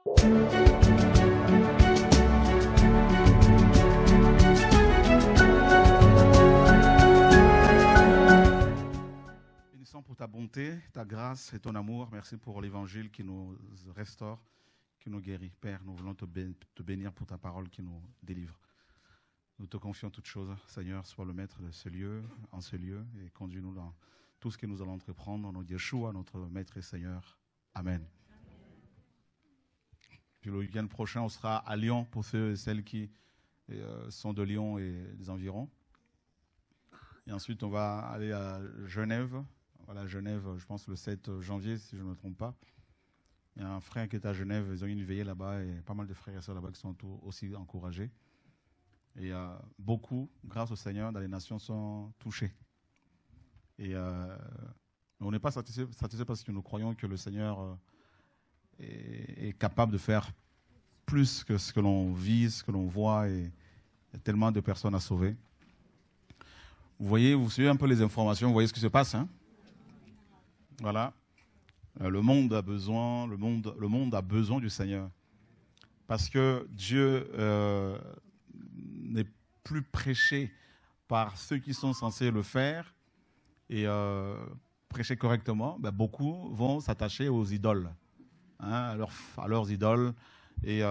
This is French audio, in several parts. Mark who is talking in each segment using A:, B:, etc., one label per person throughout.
A: Bénissons pour ta bonté, ta grâce et ton amour. Merci pour l'évangile qui nous restaure, qui nous guérit. Père, nous voulons te bénir pour ta parole qui nous délivre. Nous te confions toutes choses. Seigneur, sois le maître de ce lieu, en ce lieu, et conduis-nous dans tout ce que nous allons entreprendre. Au nom de Yeshua, notre maître et Seigneur. Amen. Puis le week-end prochain, on sera à Lyon pour ceux et celles qui sont de Lyon et des environs. Et ensuite, on va aller à Genève. Voilà, Genève, je pense le 7 janvier, si je ne me trompe pas. Il y a un frère qui est à Genève, ils ont eu une veillée là-bas, et pas mal de frères et sœurs là-bas qui sont aussi encouragés. Et beaucoup, grâce au Seigneur, dans les nations sont touchés. Et on n'est pas satisfait parce que nous croyons que le Seigneur est capable de faire plus que ce que l'on vit, ce que l'on voit, et il y a tellement de personnes à sauver. Vous voyez, vous suivez un peu les informations, vous voyez ce qui se passe, hein? Voilà. Le monde a besoin du Seigneur. Parce que Dieu n'est plus prêché par ceux qui sont censés le faire et prêcher correctement. Ben, beaucoup vont s'attacher aux idoles, hein, à leurs idoles. Et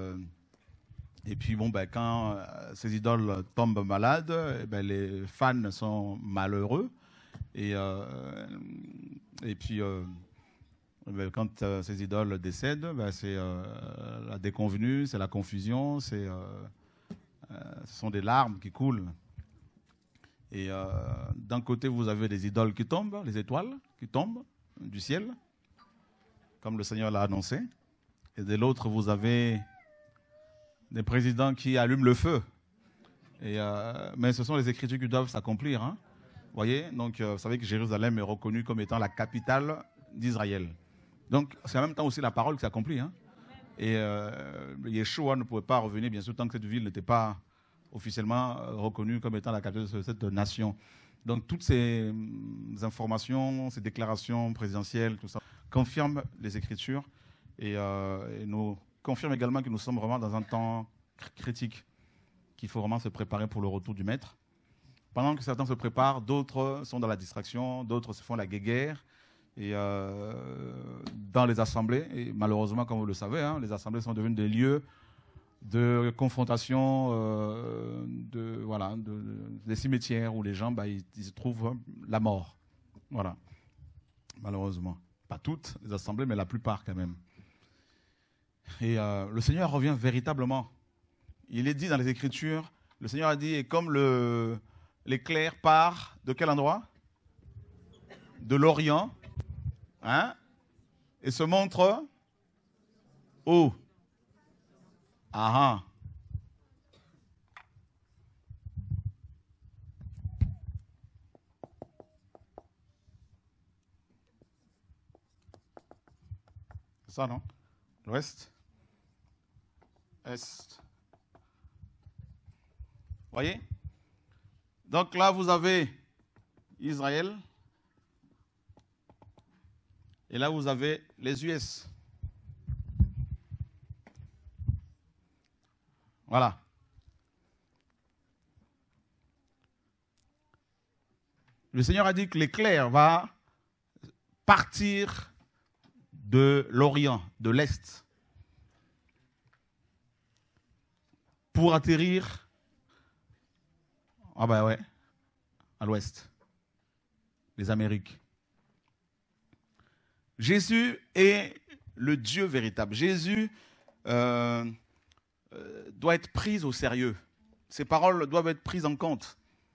A: puis, bon, ben, quand ces idoles tombent malades, ben, les fans sont malheureux. Et puis, ben, quand ces idoles décèdent, ben, c'est la déconvenue, c'est la confusion, ce sont des larmes qui coulent. Et d'un côté, vous avez des idoles qui tombent, les étoiles qui tombent du ciel, comme le Seigneur l'a annoncé. Et de l'autre, vous avez des présidents qui allument le feu. Mais ce sont les Écritures qui doivent s'accomplir, hein. Vous voyez, donc vous savez que Jérusalem est reconnue comme étant la capitale d'Israël. Donc c'est en même temps aussi la parole qui s'accomplit, hein. Et Yeshua ne pouvait pas revenir, bien sûr, tant que cette ville n'était pas officiellement reconnue comme étant la capitale de cette nation. Donc toutes ces informations, ces déclarations présidentielles, tout ça, confirment les Écritures et nous confirment également que nous sommes vraiment dans un temps critique, qu'il faut vraiment se préparer pour le retour du Maître. Pendant que certains se préparent, d'autres sont dans la distraction, d'autres se font la guéguerre. Et dans les assemblées, et malheureusement, comme vous le savez, hein, les assemblées sont devenues des lieux de confrontation, des cimetières où les gens ils trouvent la mort. Voilà. Malheureusement. Pas toutes les assemblées, mais la plupart quand même. Et le Seigneur revient véritablement. Il est dit dans les Écritures, le Seigneur a dit, et comme l'éclair part de quel endroit? De l'Orient, hein? Et se montre où? Ah ah. C'est ça, non? L'ouest? Est? Voyez? Donc là, vous avez Israël. Et là, vous avez les US. Voilà. Le Seigneur a dit que l'éclair va partir de l'Orient, de l'Est, pour atterrir à l'Ouest, les Amériques. Jésus est le Dieu véritable. Jésus doit être pris au sérieux. Ses paroles doivent être prises en compte.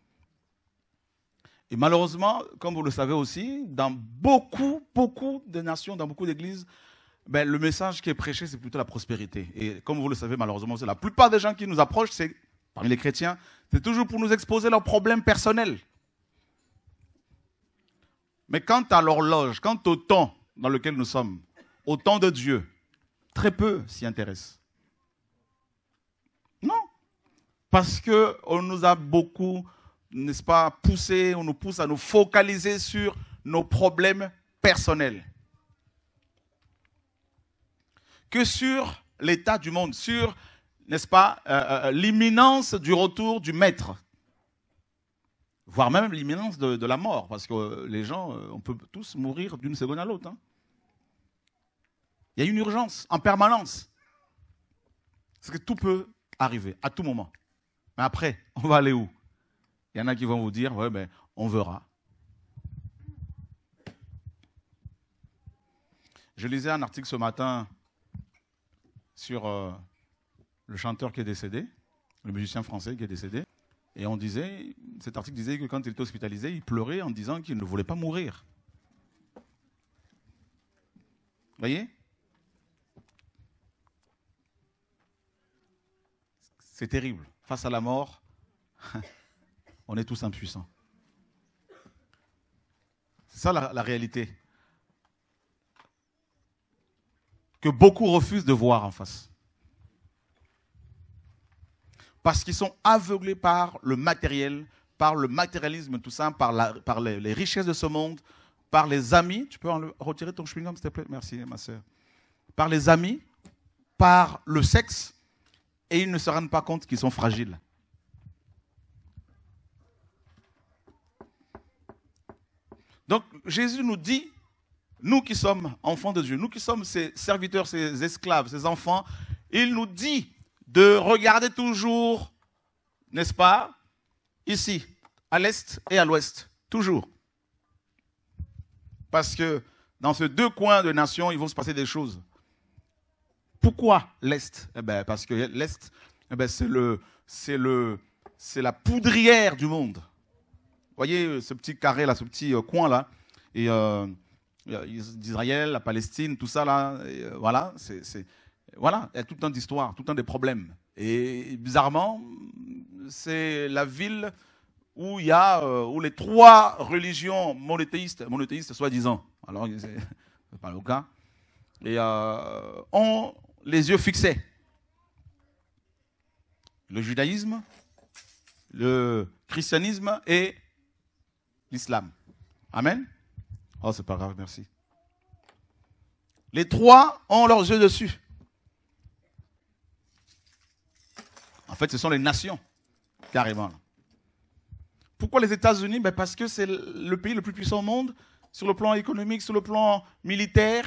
A: Et malheureusement, comme vous le savez aussi, dans beaucoup de nations, dans beaucoup d'églises, le message qui est prêché, c'est plutôt la prospérité. Et comme vous le savez, malheureusement, la plupart des gens qui nous approchent, parmi les chrétiens, c'est toujours pour nous exposer leurs problèmes personnels. Mais quant à l'horloge, quant au temps dans lequel nous sommes, au temps de Dieu, très peu s'y intéressent. Non. Parce qu'on nous a beaucoup, n'est-ce pas, poussé, on nous pousse à nous focaliser sur nos problèmes personnels. que sur l'état du monde, sur, n'est-ce pas, l'imminence du retour du maître. Voire même l'imminence de la mort, parce que les gens, on peut tous mourir d'une seconde à l'autre. Hein. Il y a une urgence en permanence. Parce que tout peut arriver, à tout moment. Mais après, on va aller où? Il y en a qui vont vous dire, ouais, ben, on verra. Je lisais un article ce matin sur le chanteur qui est décédé, le musicien français qui est décédé. Et on disait, cet article disait que quand il était hospitalisé, il pleurait en disant qu'il ne voulait pas mourir. Vous voyez? C'est terrible. Face à la mort, on est tous impuissants. C'est ça la réalité. Que beaucoup refusent de voir en face. Parce qu'ils sont aveuglés par le matériel, par le matérialisme, tout ça, par les richesses de ce monde, par les amis. Tu peux retirer ton chewing-gum, s'il te plaît? Merci, ma soeur. Par les amis, par le sexe, et ils ne se rendent pas compte qu'ils sont fragiles. Donc, Jésus nous dit, nous qui sommes enfants de Dieu, nous qui sommes ses serviteurs, ses esclaves, ses enfants, il nous dit de regarder toujours, n'est-ce pas, ici, à l'est et à l'ouest, toujours. Parce que dans ces deux coins de nation, il va se passer des choses. Pourquoi l'est? Eh ben, parce que l'est, eh ben, c'est la poudrière du monde. Vous voyez ce petit carré là, ce petit coin là, et d'Israël, la Palestine, tout ça là, et, voilà, voilà, il y a tout un d'histoire, tout un des problèmes. Et bizarrement, c'est la ville où il y a où les trois religions monothéistes soi-disant, alors c'est pas le cas, et ont les yeux fixés. Le judaïsme, le christianisme et l'islam. Amen. Oh, c'est pas grave, merci. Les trois ont leurs yeux dessus. En fait, ce sont les nations, carrément. Pourquoi les États-Unis? Ben parce que c'est le pays le plus puissant au monde, sur le plan économique, sur le plan militaire.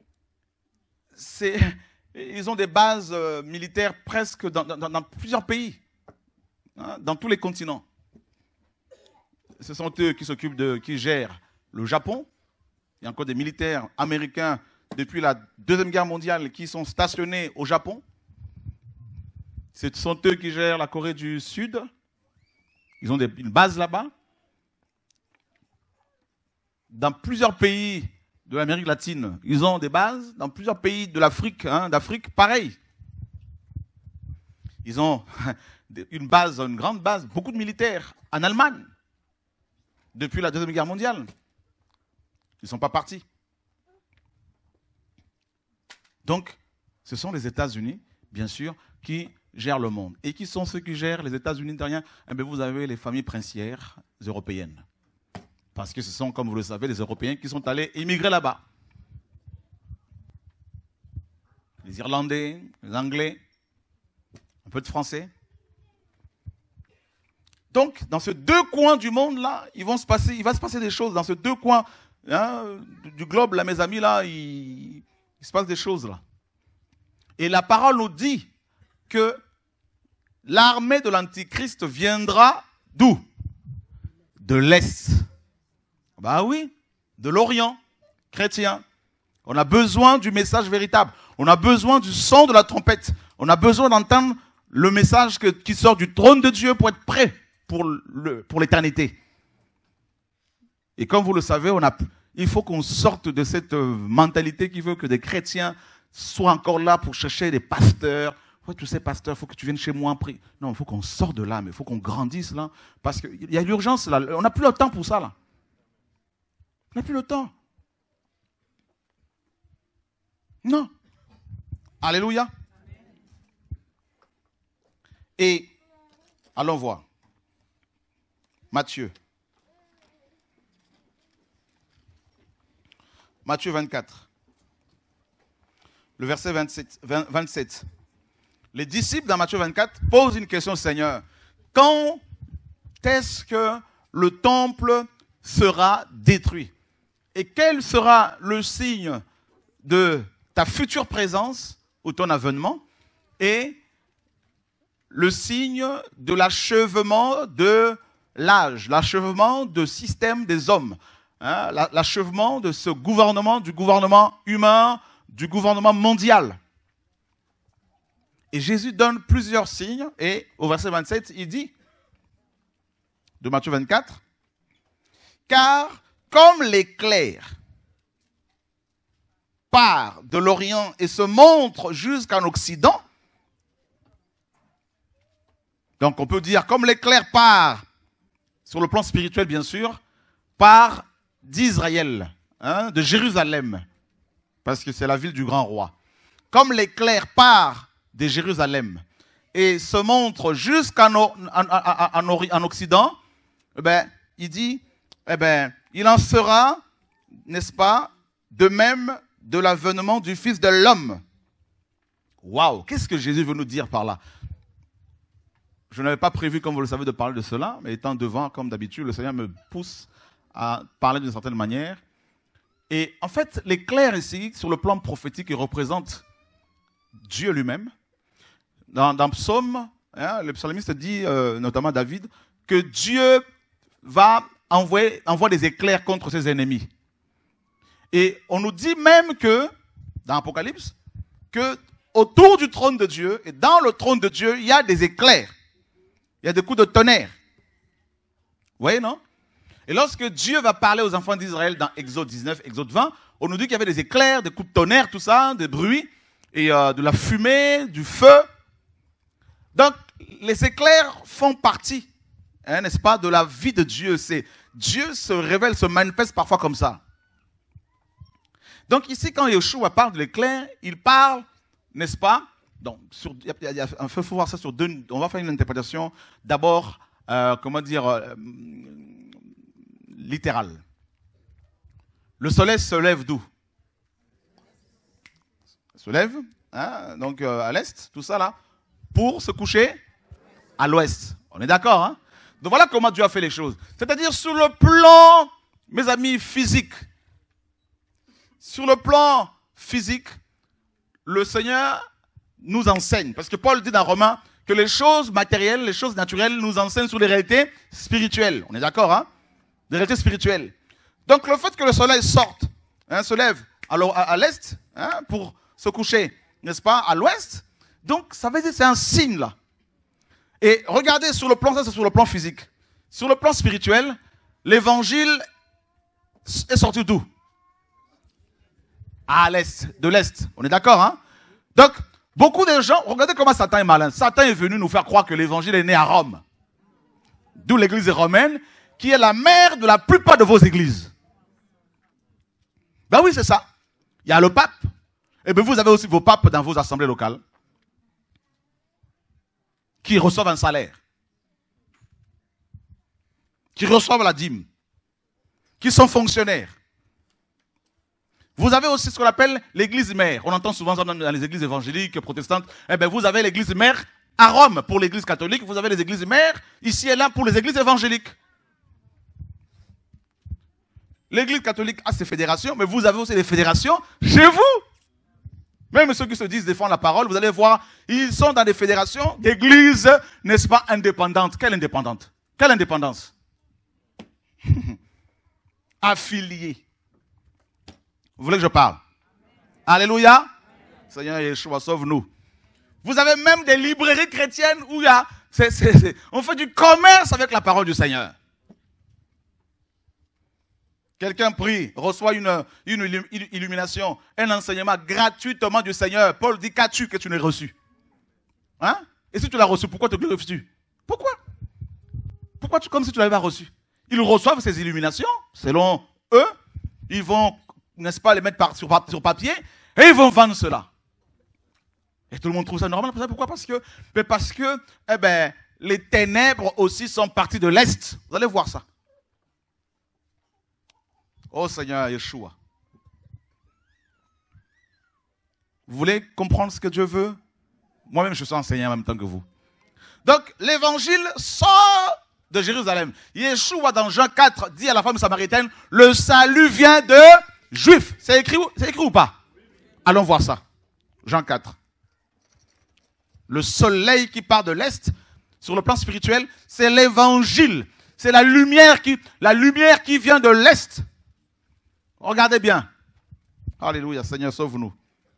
A: Ils ont des bases militaires presque dans plusieurs pays, hein, dans tous les continents. Ce sont eux qui qui gèrent le Japon. Il y a encore des militaires américains depuis la Deuxième Guerre mondiale qui sont stationnés au Japon. Ce sont eux qui gèrent la Corée du Sud. Ils ont une base là-bas. Dans plusieurs pays de l'Amérique latine, ils ont des bases. Dans plusieurs pays de l'Afrique, d'Afrique, pareil. Ils ont une grande base, beaucoup de militaires en Allemagne depuis la Deuxième Guerre mondiale. Ils ne sont pas partis. Donc, ce sont les États-Unis, bien sûr, qui gèrent le monde. Et qui sont ceux qui gèrent les États-Unis de rien? Eh bien, vous avez les familles princières européennes. Parce que ce sont, comme vous le savez, les Européens qui sont allés immigrer là-bas. Les Irlandais, les Anglais, un peu de Français. Donc, dans ces deux coins du monde-là, il va se passer des choses. Dans ces deux coins du globe, là, mes amis, là, il se passe des choses, là. Et la parole nous dit que l'armée de l'Antichrist viendra d'où? De l'Est. Bah oui, de l'Orient chrétien. On a besoin du message véritable. On a besoin du son de la trompette. On a besoin d'entendre le message qui sort du trône de Dieu pour être prêt pour l'éternité. Et comme vous le savez, il faut qu'on sorte de cette mentalité qui veut que des chrétiens soient encore là pour chercher des pasteurs. Ouais, tu sais, pasteur, il faut que tu viennes chez moi prier. Non, il faut qu'on sorte de là, mais il faut qu'on grandisse là. Parce qu'il y a l'urgence là. On n'a plus le temps pour ça là. On n'a plus le temps. Non. Alléluia. Et allons voir. Matthieu 24. le verset 27. Les disciples dans Matthieu 24 posent une question au Seigneur. Quand est-ce que le temple sera détruit? Et quel sera le signe de ta future présence ou ton avènement et le signe de l'achèvement de l'âge, l'achèvement du système des hommes, hein, l'achèvement de ce gouvernement, du gouvernement humain, du gouvernement mondial. Et Jésus donne plusieurs signes et au verset 27, il dit, de Matthieu 24, « Car comme l'éclair part de l'Orient et se montre jusqu'en Occident, donc on peut dire comme l'éclair part, sur le plan spirituel bien sûr, part d'Israël, hein, de Jérusalem, parce que c'est la ville du grand roi. Comme l'éclair part de Jérusalem et se montre jusqu'en Occident, eh ben, il dit, eh ben, il en sera, n'est-ce pas, de même de l'avènement du Fils de l'homme. Waouh, qu'est-ce que Jésus veut nous dire par là? Je n'avais pas prévu, comme vous le savez, de parler de cela, mais étant devant, comme d'habitude, le Seigneur me pousse à parler d'une certaine manière. Et en fait, l'éclair ici, sur le plan prophétique, il représente Dieu lui-même. Dans Psaume, hein, le psalmiste dit, notamment David, que Dieu envoie des éclairs contre ses ennemis. Et on nous dit même que, dans Apocalypse, que autour du trône de Dieu, et dans le trône de Dieu, il y a des éclairs. Il y a des coups de tonnerre. Vous voyez, non? Et lorsque Dieu va parler aux enfants d'Israël dans Exode 19, Exode 20, on nous dit qu'il y avait des éclairs, des coups de tonnerre, tout ça, des bruits, et de la fumée, du feu. Donc, les éclairs font partie, hein, n'est-ce pas, de la vie de Dieu. Dieu se révèle, se manifeste parfois comme ça. Donc ici, quand Yeshua parle de l'éclair, il parle, n'est-ce pas? Donc, il faut voir ça sur deux. On va faire une interprétation d'abord, comment dire, littérale. Le soleil se lève d'où? Se lève, hein, donc à l'est, tout ça là, pour se coucher à l'ouest. On est d'accord, hein? Donc voilà comment Dieu a fait les choses. C'est-à-dire sur le plan, mes amis, physique. Sur le plan physique, le Seigneur nous enseigne. Parce que Paul dit dans Romains que les choses matérielles, les choses naturelles nous enseignent sur les réalités spirituelles. On est d'accord, hein? Des réalités spirituelles. Donc le fait que le soleil sorte, hein, se lève à l'est, hein, pour se coucher, n'est-ce pas, à l'ouest, donc ça veut dire que c'est un signe là. Et regardez sur le plan, ça c'est sur le plan physique. Sur le plan spirituel, l'évangile est sorti d'où? À l'est, de l'est. On est d'accord, hein? Donc, beaucoup de gens, regardez comment Satan est malin. Satan est venu nous faire croire que l'évangile est né à Rome. D'où l'église romaine, qui est la mère de la plupart de vos églises. Ben oui, c'est ça. Il y a le pape. Et bien vous avez aussi vos papes dans vos assemblées locales. Qui reçoivent un salaire. Qui reçoivent la dîme. Qui sont fonctionnaires. Vous avez aussi ce qu'on appelle l'église mère. On entend souvent ça dans les églises évangéliques, protestantes. Eh bien, vous avez l'église mère à Rome pour l'église catholique. Vous avez les églises mères ici et là pour les églises évangéliques. L'église catholique a ses fédérations, mais vous avez aussi des fédérations chez vous. Même ceux qui se disent défendre la parole, vous allez voir, ils sont dans des fédérations d'églises, n'est-ce pas, indépendantes. Quelle indépendante? Quelle indépendance? Affiliés. Vous voulez que je parle? Alléluia. Seigneur Yeshua, sauve-nous. Vous avez même des librairies chrétiennes où il y a, on fait du commerce avec la parole du Seigneur. Quelqu'un prie, reçoit une illumination, un enseignement gratuitement du Seigneur. Paul dit, qu'as-tu que tu n'aies reçu? Hein? Et si tu l'as reçu, pourquoi te glorifies-tu? Pourquoi? Pourquoi comme si tu ne l'avais pas reçu? Ils reçoivent ces illuminations, selon eux. Ils vont, n'est-ce pas, les mettre sur papier et ils vont vendre cela. Et tout le monde trouve ça normal. Pourquoi? Parce que eh ben, les ténèbres aussi sont parties de l'Est. Vous allez voir ça. Oh Seigneur Yeshua. Vous voulez comprendre ce que Dieu veut? Moi-même, je suis enseignant en même temps que vous. Donc, l'évangile sort de Jérusalem. Yeshua, dans Jean 4, dit à la femme samaritaine, le salut vient de Juifs. C'est écrit ou pas? Allons voir ça. Jean 4. Le soleil qui part de l'Est, sur le plan spirituel, c'est l'évangile. C'est la lumière qui vient de l'Est. Regardez bien. Alléluia, Seigneur, sauve-nous.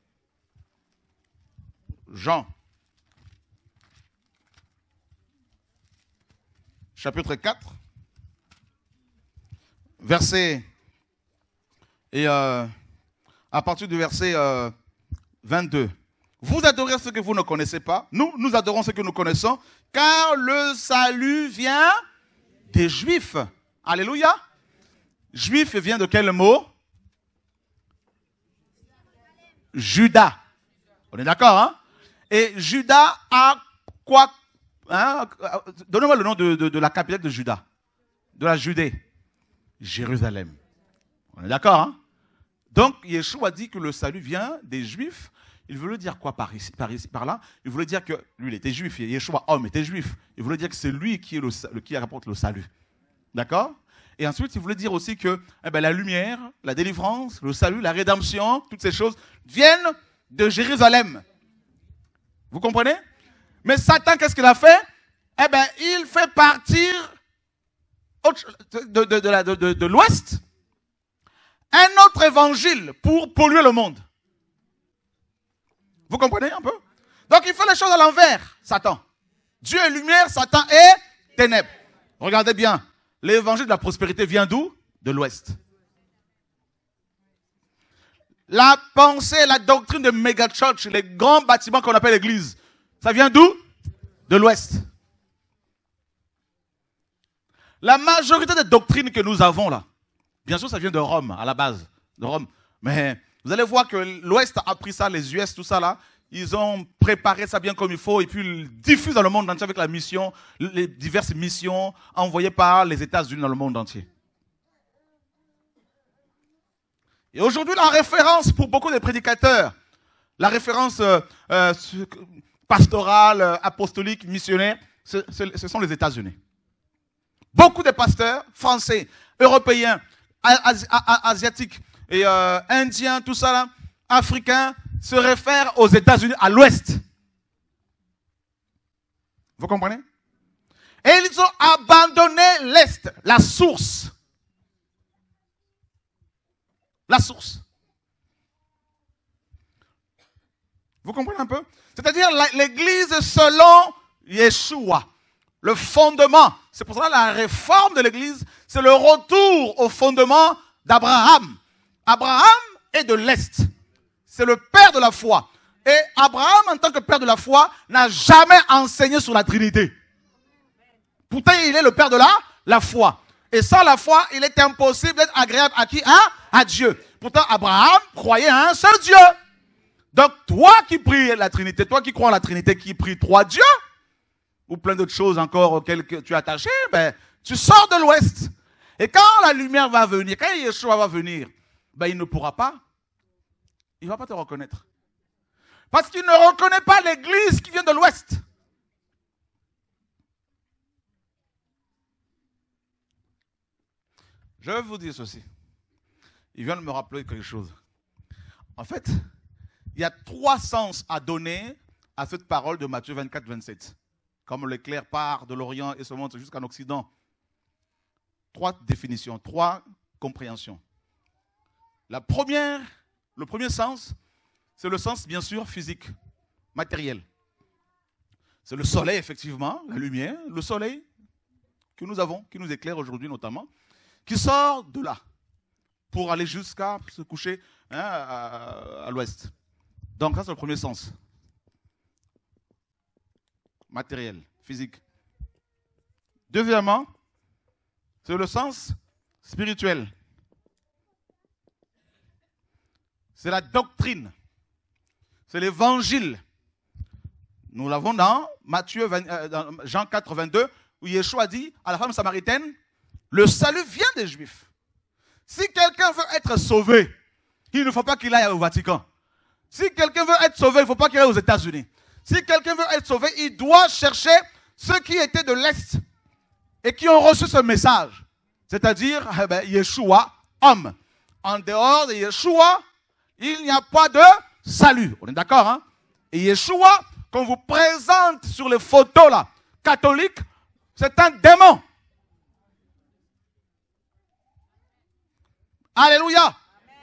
A: Jean. Chapitre 4. Verset. Et à partir du verset 22. Vous adorez ce que vous ne connaissez pas. Nous adorons ce que nous connaissons. Car le salut vient des Juifs. Alléluia. Juif vient de quel mot? Judas. On est d'accord, hein? Et Judas a quoi? Hein? Donnez-moi le nom de la capitale de Juda. De la Judée. Jérusalem. On est d'accord, hein? Donc, Yeshua dit que le salut vient des Juifs. Il voulait dire quoi par ici, par là? Il voulait dire que lui, il était juif. Yeshua, homme, était juif. Il voulait dire que c'est lui qui apporte le salut. D'accord? Et ensuite, il voulait dire aussi que la lumière, la délivrance, le salut, la rédemption, toutes ces choses viennent de Jérusalem. Vous comprenez? Mais Satan, qu'est-ce qu'il a fait? Il fait partir de l'Ouest un autre évangile pour polluer le monde. Vous comprenez un peu? Donc il fait les choses à l'envers, Satan. Dieu est lumière, Satan est ténèbres. Regardez bien, l'évangile de la prospérité vient d'où? De l'Ouest. La pensée, la doctrine de méga church, les grands bâtiments qu'on appelle l'église, ça vient d'où? De l'Ouest. La majorité des doctrines que nous avons là, bien sûr ça vient de Rome, à la base, de Rome. Mais vous allez voir que l'Ouest a pris ça, les US, tout ça là, ils ont préparé ça bien comme il faut et puis ils diffusent dans le monde entier avec la mission, les diverses missions envoyées par les États-Unis dans le monde entier. Et aujourd'hui, la référence pour beaucoup de prédicateurs, la référence pastorale, apostolique, missionnaire, ce sont les États-Unis. Beaucoup de pasteurs français, européens, asiatiques, et indiens, tout ça là, africains, se réfèrent aux États-Unis, à l'Ouest. Vous comprenez? Et ils ont abandonné l'Est, la source. La source. Vous comprenez un peu? C'est-à-dire l'église selon Yeshua. Le fondement. C'est pour ça que la réforme de l'église, c'est le retour au fondement d'Abraham. Abraham est de l'Est. C'est le père de la foi. Et Abraham, en tant que père de la foi, n'a jamais enseigné sur la Trinité. Pourtant, il est le père de la foi. Et sans la foi, il est impossible d'être agréable à qui? À Dieu. Pourtant, Abraham croyait à un seul Dieu. Donc, toi qui pries la Trinité, toi qui crois en la Trinité, qui prie trois dieux, ou plein d'autres choses encore auxquelles tu es attaché, tu sors de l'Ouest. Et quand la lumière va venir, quand Yeshua va venir, il ne pourra pas. Il ne va pas te reconnaître. Parce qu'il ne reconnaît pas l'église qui vient de l'Ouest. Je vais vous dire ceci. Il vient de me rappeler quelque chose. En fait, il y a trois sens à donner à cette parole de Matthieu 24, 27. Comme l'éclair part de l'Orient et se monte jusqu'en Occident. Trois définitions, trois compréhensions. Le premier sens, c'est le sens bien sûr physique, matériel. C'est le soleil effectivement, la lumière, le soleil que nous avons, qui nous éclaire aujourd'hui notamment, qui sort de là pour aller jusqu'à se coucher à l'ouest. Donc ça c'est le premier sens. Matériel, physique. Deuxièmement, c'est le sens spirituel. C'est la doctrine. C'est l'évangile. Nous l'avons dans dans Jean 4, 22, où Yeshua dit à la femme samaritaine, le salut vient des Juifs. Si quelqu'un veut être sauvé, il ne faut pas qu'il aille au Vatican. Si quelqu'un veut être sauvé, il ne faut pas qu'il aille aux États-Unis. Si quelqu'un veut être sauvé, il doit chercher ceux qui étaient de l'Est et qui ont reçu ce message. C'est-à-dire, Yeshua, homme. En dehors de Yeshua, il n'y a pas de salut. On est d'accord, hein? Et Yeshua, qu'on vous présente sur les photos là, catholiques, c'est un démon. Alléluia.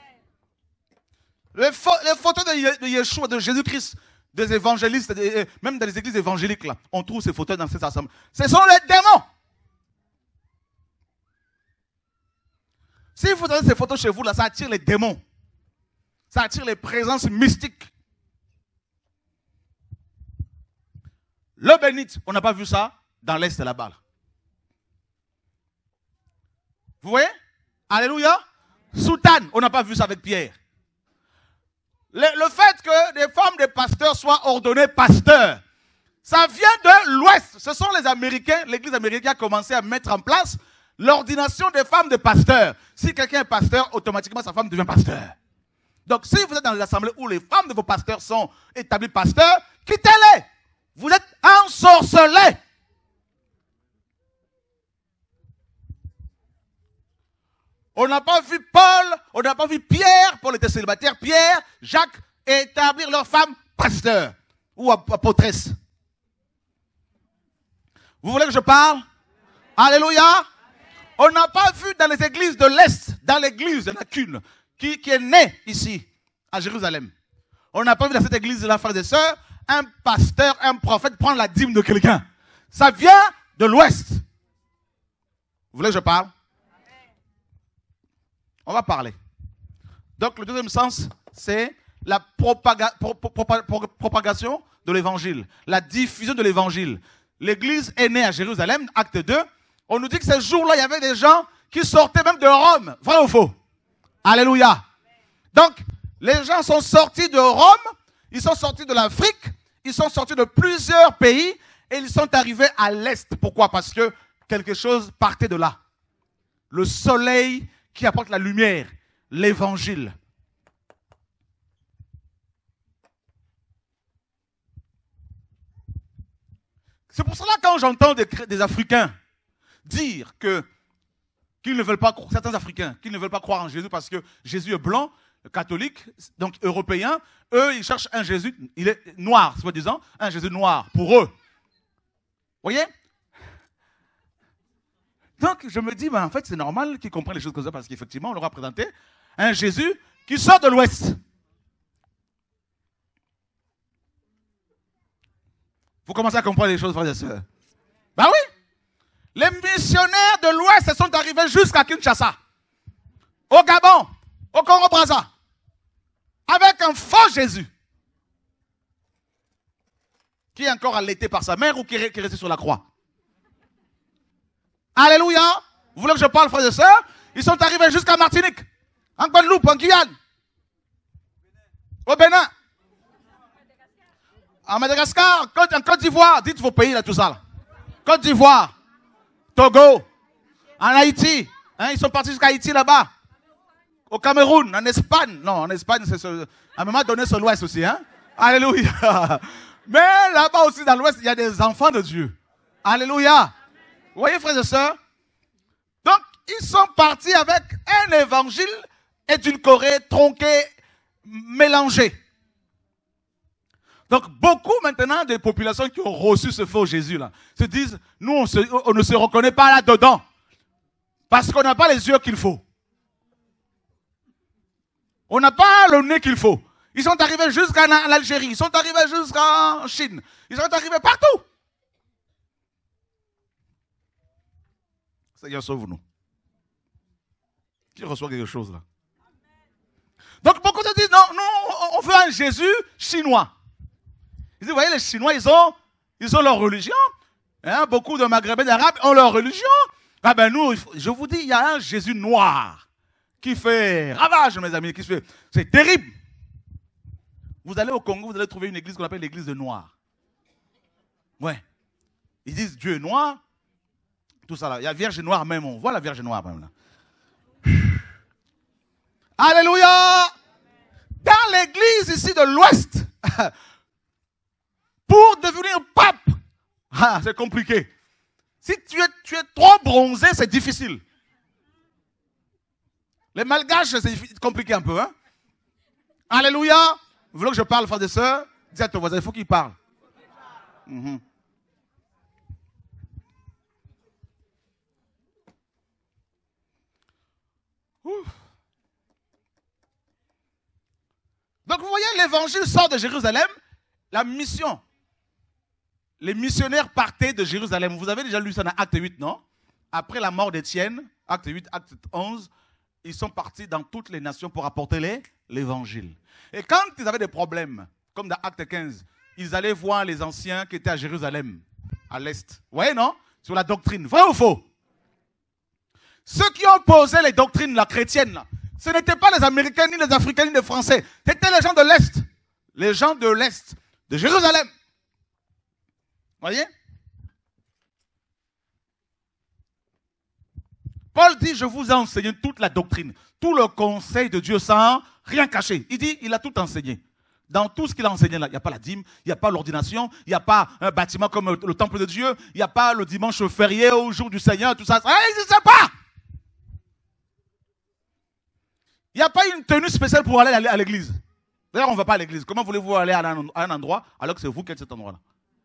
A: Les photos de Yeshua, de Jésus-Christ, des évangélistes, même dans les églises évangéliques, là, on trouve ces photos dans ces assemblées. Ce sont les démons. Si vous avez ces photos chez vous, là, ça attire les démons. Ça attire les présences mystiques. Le bénite, on n'a pas vu ça dans l'Est là-bas. Là. Vous voyez? Alléluia. Soutane, on n'a pas vu ça avec Pierre. Le fait que des femmes de pasteurs soient ordonnées pasteurs, ça vient de l'Ouest. Ce sont les Américains, l'Église américaine qui a commencé à mettre en place l'ordination des femmes de pasteurs. Si quelqu'un est pasteur, automatiquement sa femme devient pasteur. Donc si vous êtes dans les assemblées où les femmes de vos pasteurs sont établies pasteurs, quittez-les. Vous êtes ensorcelés. On n'a pas vu Paul, on n'a pas vu Pierre, Paul était célibataire, Pierre, Jacques, établir leurs femmes pasteurs ou apôtresses. Vous voulez que je parle? Alléluia. On n'a pas vu dans les églises de l'Est, dans l'église, il n'y en a qu'une, qui est née ici, à Jérusalem. On n'a pas vu dans cette église-là, frères et sœurs, un pasteur, un prophète prendre la dîme de quelqu'un. Ça vient de l'Ouest. Vous voulez que je parle? On va parler. Donc, le deuxième sens, c'est la propagation de l'évangile, la diffusion de l'évangile. L'église est née à Jérusalem, acte 2. On nous dit que ce jour-là, il y avait des gens qui sortaient même de Rome. Vrai ou faux? Alléluia. Donc, les gens sont sortis de Rome, ils sont sortis de l'Afrique, ils sont sortis de plusieurs pays et ils sont arrivés à l'Est. Pourquoi? Parce que quelque chose partait de là. Le soleil qui apporte la lumière, l'évangile. C'est pour cela quand j'entends des Africains dire qu'ils ne veulent pas, certains Africains, qu'ils ne veulent pas croire en Jésus parce que Jésus est blanc, catholique, donc européen, eux ils cherchent un Jésus, il est noir, soi-disant, un Jésus noir pour eux. Vous voyez? Donc, je me dis, en fait, c'est normal qu'ils comprennent les choses comme ça parce qu'effectivement, on leur a présenté un Jésus qui sort de l'Ouest. Vous commencez à comprendre les choses, frères et sœurs. Ben oui. Les missionnaires de l'Ouest sont arrivés jusqu'à Kinshasa, au Gabon, au Congo-Brazza, avec un faux Jésus qui est encore allaité par sa mère ou qui est resté sur la croix. Alléluia. Vous voulez que je parle, frères et sœurs? Ils sont arrivés jusqu'à Martinique, en Guadeloupe, en Guyane, au Bénin, en Madagascar, en Côte d'Ivoire. Dites vos pays, là, tout ça. Là. Côte d'Ivoire, Togo, en Haïti. Hein, ils sont partis jusqu'à Haïti, là-bas. Au Cameroun, en Espagne. Non, en Espagne, c'est à un moment donné, c'est l'Ouest aussi. Hein? Alléluia. Mais là-bas aussi, dans l'Ouest, il y a des enfants de Dieu. Alléluia. Vous voyez, frères et sœurs? Donc, ils sont partis avec un évangile édulcoré, tronqué, mélangé. Donc, beaucoup maintenant des populations qui ont reçu ce faux Jésus-là se disent, nous, on ne se reconnaît pas là-dedans. Parce qu'on n'a pas les yeux qu'il faut. On n'a pas le nez qu'il faut. Ils sont arrivés jusqu'en Algérie, ils sont arrivés jusqu'en Chine, ils sont arrivés partout. Seigneur, sauve-nous. Qui reçoit quelque chose là? Donc beaucoup se disent, non, nous, on veut un Jésus chinois. Ils disent, vous voyez, les Chinois, ils ont leur religion. Hein, beaucoup de Maghrébins d'Arabes ont leur religion. Ah ben nous, je vous dis, il y a un Jésus noir qui fait ravage, mes amis. C'est terrible. Vous allez au Congo, vous allez trouver une église qu'on appelle l'église de Noirs. Ouais. Ils disent Dieu est noir. Tout ça là. Il y a Vierge Noire même. On voit la Vierge Noire même là. Alléluia. Dans l'église ici de l'Ouest, pour devenir pape, c'est compliqué. Si tu es trop bronzé, c'est difficile. Les malgaches, c'est compliqué un peu. Hein? Alléluia. Vous voulez que je parle, frères et sœurs? Dis à ton voisin, il faut qu'il parle. Donc vous voyez, l'évangile sort de Jérusalem. La mission. Les missionnaires partaient de Jérusalem. Vous avez déjà lu ça dans Acte 8, non? Après la mort d'Étienne, Acte 8, Acte 11, ils sont partis dans toutes les nations pour apporter l'évangile. Et quand ils avaient des problèmes, comme dans Acte 15, ils allaient voir les anciens qui étaient à Jérusalem, à l'Est. Vous voyez, non? Sur la doctrine. Vrai ou faux? Ceux qui ont posé les doctrines là, chrétiennes, là, ce n'étaient pas les Américains, ni les Africains, ni les Français. C'était les gens de l'Est. Les gens de l'Est, de Jérusalem. Vous voyez? Paul dit, je vous ai enseigné toute la doctrine, tout le conseil de Dieu sans rien cacher. Il dit, il a tout enseigné. Dans tout ce qu'il a enseigné là, il n'y a pas la dîme, il n'y a pas l'ordination, il n'y a pas un bâtiment comme le temple de Dieu, il n'y a pas le dimanche férié au jour du Seigneur, tout ça. Ça n'existe pas. Il n'y a pas une tenue spéciale pour aller à l'église. D'ailleurs, on ne va pas à l'église. Comment voulez-vous aller à un endroit alors que c'est vous qui êtes cet endroit-là?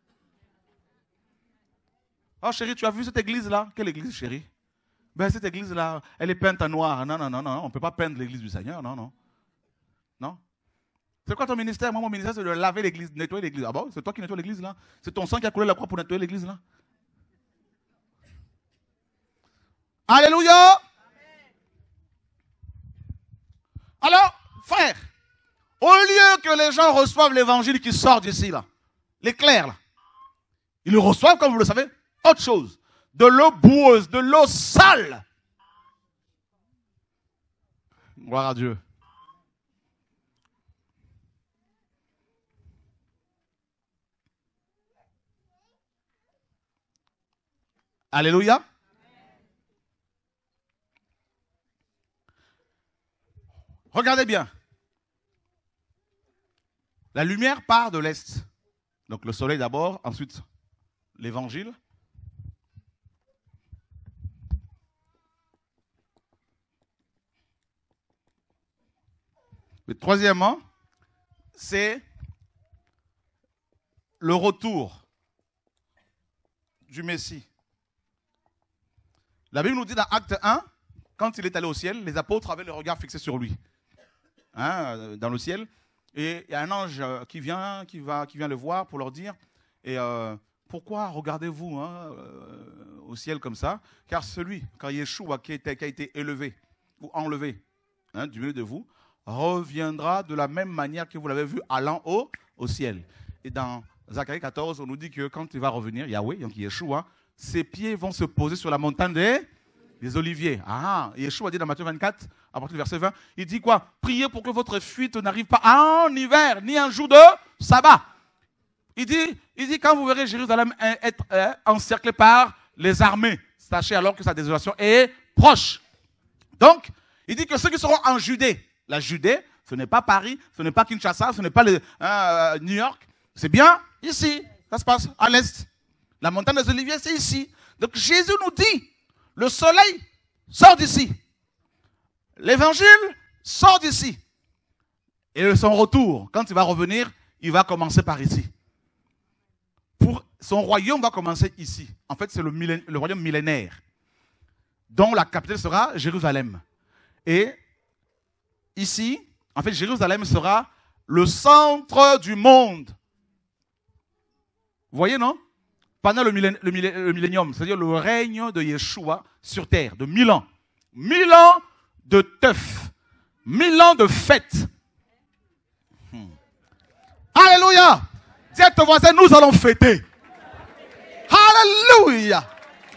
A: Oh chérie, tu as vu cette église-là? Quelle église, chérie? Ben, cette église-là, elle est peinte en noir. Non, non, non, non, on ne peut pas peindre l'église du Seigneur. Non, non. Non. C'est quoi ton ministère? Moi, mon ministère, c'est de laver l'église, de nettoyer l'église. Ah bon? C'est toi qui nettoies l'église, là? C'est ton sang qui a coulé la croix pour nettoyer l'église, là? Alléluia! Alors, frère, au lieu que les gens reçoivent l'évangile qui sort d'ici, là, les clercs, là, ils le reçoivent, comme vous le savez, autre chose. De l'eau boueuse, de l'eau sale. Gloire à Dieu. Alléluia. Regardez bien. La lumière part de l'Est. Donc le soleil d'abord, ensuite l'évangile. Mais troisièmement, c'est le retour du Messie. La Bible nous dit dans Acte 1, quand il est allé au ciel, les apôtres avaient le regard fixé sur lui, dans le ciel. Et il y a un ange qui vient le voir pour leur dire, pourquoi regardez-vous au ciel comme ça? Car celui, quand Yeshua qui a été élevé ou enlevé du milieu de vous, reviendra de la même manière que vous l'avez vu allant au ciel. Et dans Zacharie 14, on nous dit que quand il va revenir, Yahweh, donc Yeshua, ses pieds vont se poser sur la montagne des Oliviers. Yeshua dit dans Matthieu 24, à partir du verset 20, il dit quoi? Priez pour que votre fuite n'arrive pas en hiver, ni un jour de sabbat. Il dit quand vous verrez Jérusalem être encerclé par les armées, sachez alors que sa désolation est proche. Donc, il dit que ceux qui seront en Judée, la Judée, ce n'est pas Paris, ce n'est pas Kinshasa, ce n'est pas New York, c'est bien ici, ça se passe à l'est. La montagne des Oliviers, c'est ici. Donc Jésus nous dit, le soleil sort d'ici. L'évangile sort d'ici. Et son retour, quand il va revenir, il va commencer par ici. Pour son royaume va commencer ici. En fait, c'est le royaume millénaire, dont la capitale sera Jérusalem. Et ici, en fait, Jérusalem sera le centre du monde. Vous voyez, non? Pendant le millénium, c'est-à-dire le règne de Yeshua sur terre, de 1000 ans. 1000 ans de teuf. 1000 ans de fête. Alléluia! Dis à ton voisin, nous allons fêter. Alléluia!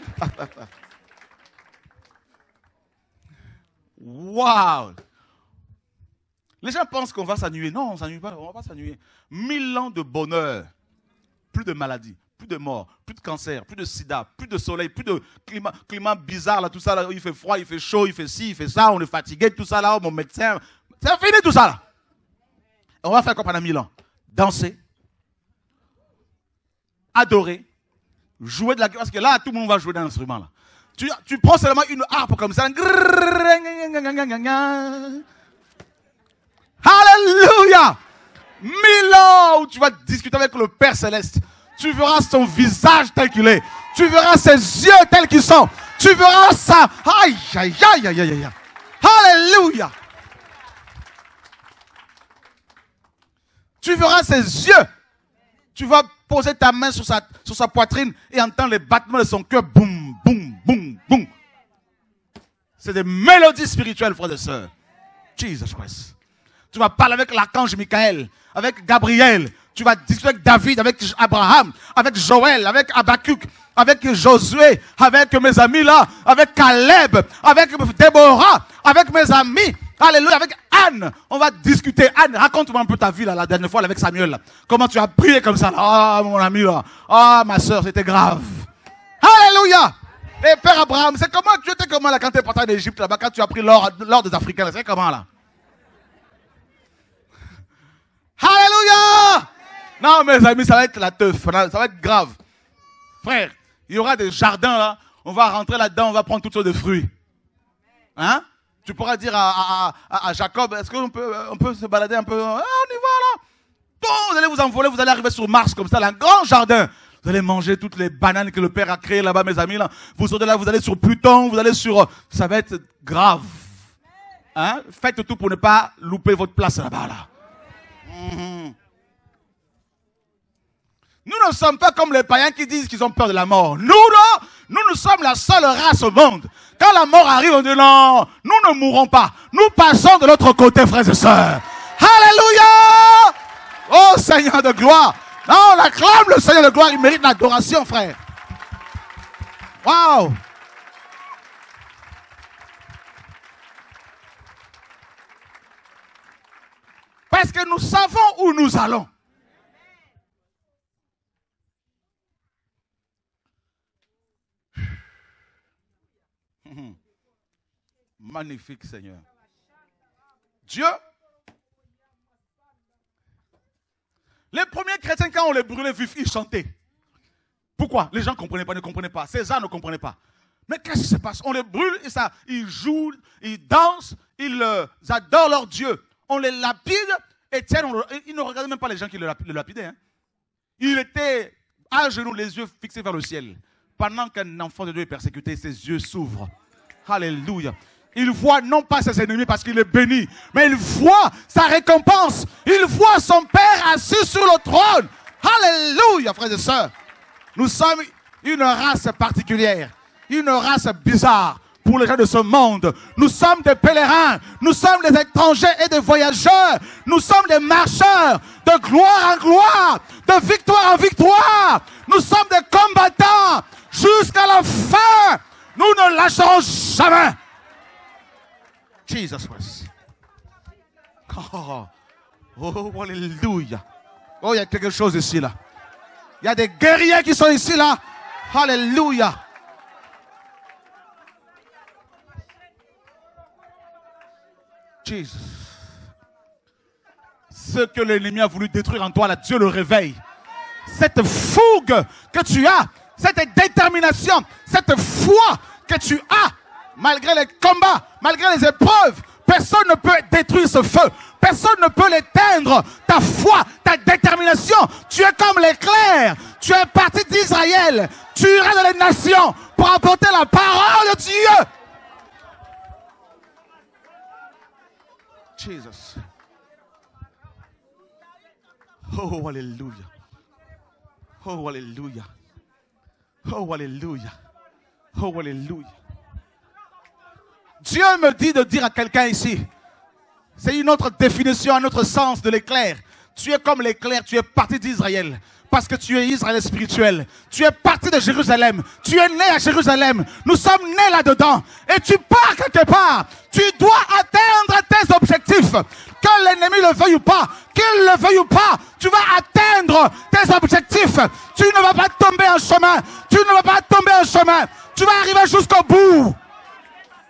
A: Waouh! Les gens pensent qu'on va s'ennuyer. Non, on ne s'ennuie pas, on ne va pas s'ennuyer. 1000 ans de bonheur. Plus de maladies, plus de morts, plus de cancer, plus de sida, plus de soleil, plus de climat bizarre, là, tout ça, là, il fait froid, il fait chaud, il fait ci, il fait ça, on est fatigué, tout ça, là, mon médecin. C'est fini tout ça, là. On va faire quoi pendant 1000 ans? Danser, adorer, jouer de la guitare. Parce que là, tout le monde va jouer d'un instrument. Là. Tu prends seulement une harpe comme ça. Alléluia! 1000 ans où tu vas discuter avec le Père Céleste. Tu verras son visage tel qu'il est. Tu verras ses yeux tels qu'ils sont. Tu verras ça. Aïe, aïe, aïe, aïe, aïe. Alléluia! Tu verras ses yeux. Tu vas poser ta main sur sa poitrine et entendre les battements de son cœur. Boum, boum, boum, boum. C'est des mélodies spirituelles, frères et sœurs. Jesus Christ. Tu vas parler avec l'archange Michael, avec Gabriel. Tu vas discuter avec David, avec Abraham, avec Joël, avec Habakkuk, avec Josué, avec mes amis là, avec Caleb, avec Déborah, avec mes amis. Alléluia, avec Anne. On va discuter. Anne, raconte-moi un peu ta vie là, la dernière fois avec Samuel. Là. Comment tu as prié comme ça là. Ah, mon ami là. Ah, ma soeur, c'était grave. Alléluia. Et Père Abraham, c'est comment, tu étais comment là quand tu es parti en Égypte là-bas, quand tu as pris l'or des Africains, c'est comment là? Alléluia. Non, mes amis, ça va être la teuf. Ça va être grave. Frère, il y aura des jardins là. On va rentrer là-dedans, on va prendre toutes sortes de fruits. Hein? Tu pourras dire à Jacob, est-ce qu'on peut se balader un peu? Ah, on y va là. Bon, vous allez vous envoler, vous allez arriver sur Mars comme ça, là, un grand jardin. Vous allez manger toutes les bananes que le Père a créées là-bas, mes amis. Là. Vous sortez là, vous allez sur Pluton, vous allez sur... Ça va être grave. Hein? Faites tout pour ne pas louper votre place là-bas. Là. Nous ne sommes pas comme les païens qui disent qu'ils ont peur de la mort. Nous, là, nous sommes la seule race au monde. Quand la mort arrive, on dit non, nous ne mourrons pas. Nous passons de l'autre côté, frères et sœurs. Alléluia! Oh Seigneur de gloire. Non, on acclame le Seigneur de gloire, il mérite l'adoration, frère. Waouh! Parce que nous savons où nous allons. Magnifique Seigneur. Dieu. Les premiers chrétiens, quand on les brûlait vifs, ils chantaient. Pourquoi? Les gens ne comprenaient pas. César ne comprenait pas. Mais qu'est-ce qui se passe? On les brûle, et ça, ils jouent, ils dansent, ils adorent leur Dieu. On les lapide, Étienne, il ne regardait même pas les gens qui le lapidaient. Hein. Il était à genoux, les yeux fixés vers le ciel. Pendant qu'un enfant de Dieu est persécuté, ses yeux s'ouvrent. Alléluia. Il voit non pas ses ennemis parce qu'il est béni, mais il voit sa récompense. Il voit son Père assis sur le trône. Alléluia, frères et sœurs. Nous sommes une race particulière, une race bizarre pour les gens de ce monde. Nous sommes des pèlerins, nous sommes des étrangers et des voyageurs. Nous sommes des marcheurs de gloire en gloire, de victoire en victoire. Nous sommes des combattants jusqu'à la fin. Nous ne lâcherons jamais. Jesus Christ. Oh, alléluia. Oh, il y a quelque chose ici, là. Il y a des guerriers qui sont ici, là. Alléluia. Jesus. Ce que l'ennemi a voulu détruire en toi, là, Dieu le réveille. Cette fougue que tu as, cette détermination, cette foi que tu as, malgré les combats, malgré les épreuves, personne ne peut détruire ce feu. Personne ne peut l'éteindre. Ta foi, ta détermination. Tu es comme l'éclair. Tu es parti d'Israël. Tu iras dans les nations pour apporter la parole de Dieu. Jesus. Oh, alléluia. Oh, alléluia. Oh, alléluia. Oh, alléluia. Dieu me dit de dire à quelqu'un ici, c'est une autre définition, un autre sens de l'éclair. Tu es comme l'éclair, tu es parti d'Israël. Parce que tu es Israël spirituel. Tu es parti de Jérusalem. Tu es né à Jérusalem. Nous sommes nés là-dedans. Et tu pars quelque part. Tu dois atteindre tes objectifs. Que l'ennemi le veuille ou pas, qu'il le veuille ou pas, tu vas atteindre tes objectifs. Tu ne vas pas tomber en chemin. Tu ne vas pas tomber en chemin. Tu vas arriver jusqu'au bout.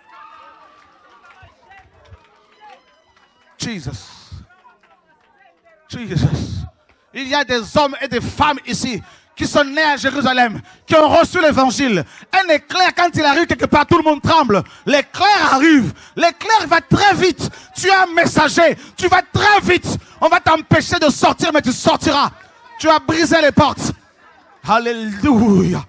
A: Jesus. Jesus. Il y a des hommes et des femmes ici qui sont nés à Jérusalem, qui ont reçu l'évangile. Un éclair, quand il arrive quelque part, tout le monde tremble. L'éclair arrive. L'éclair va très vite. Tu es un messager. Tu vas très vite. On va t'empêcher de sortir, mais tu sortiras. Tu as brisé les portes. Alléluia.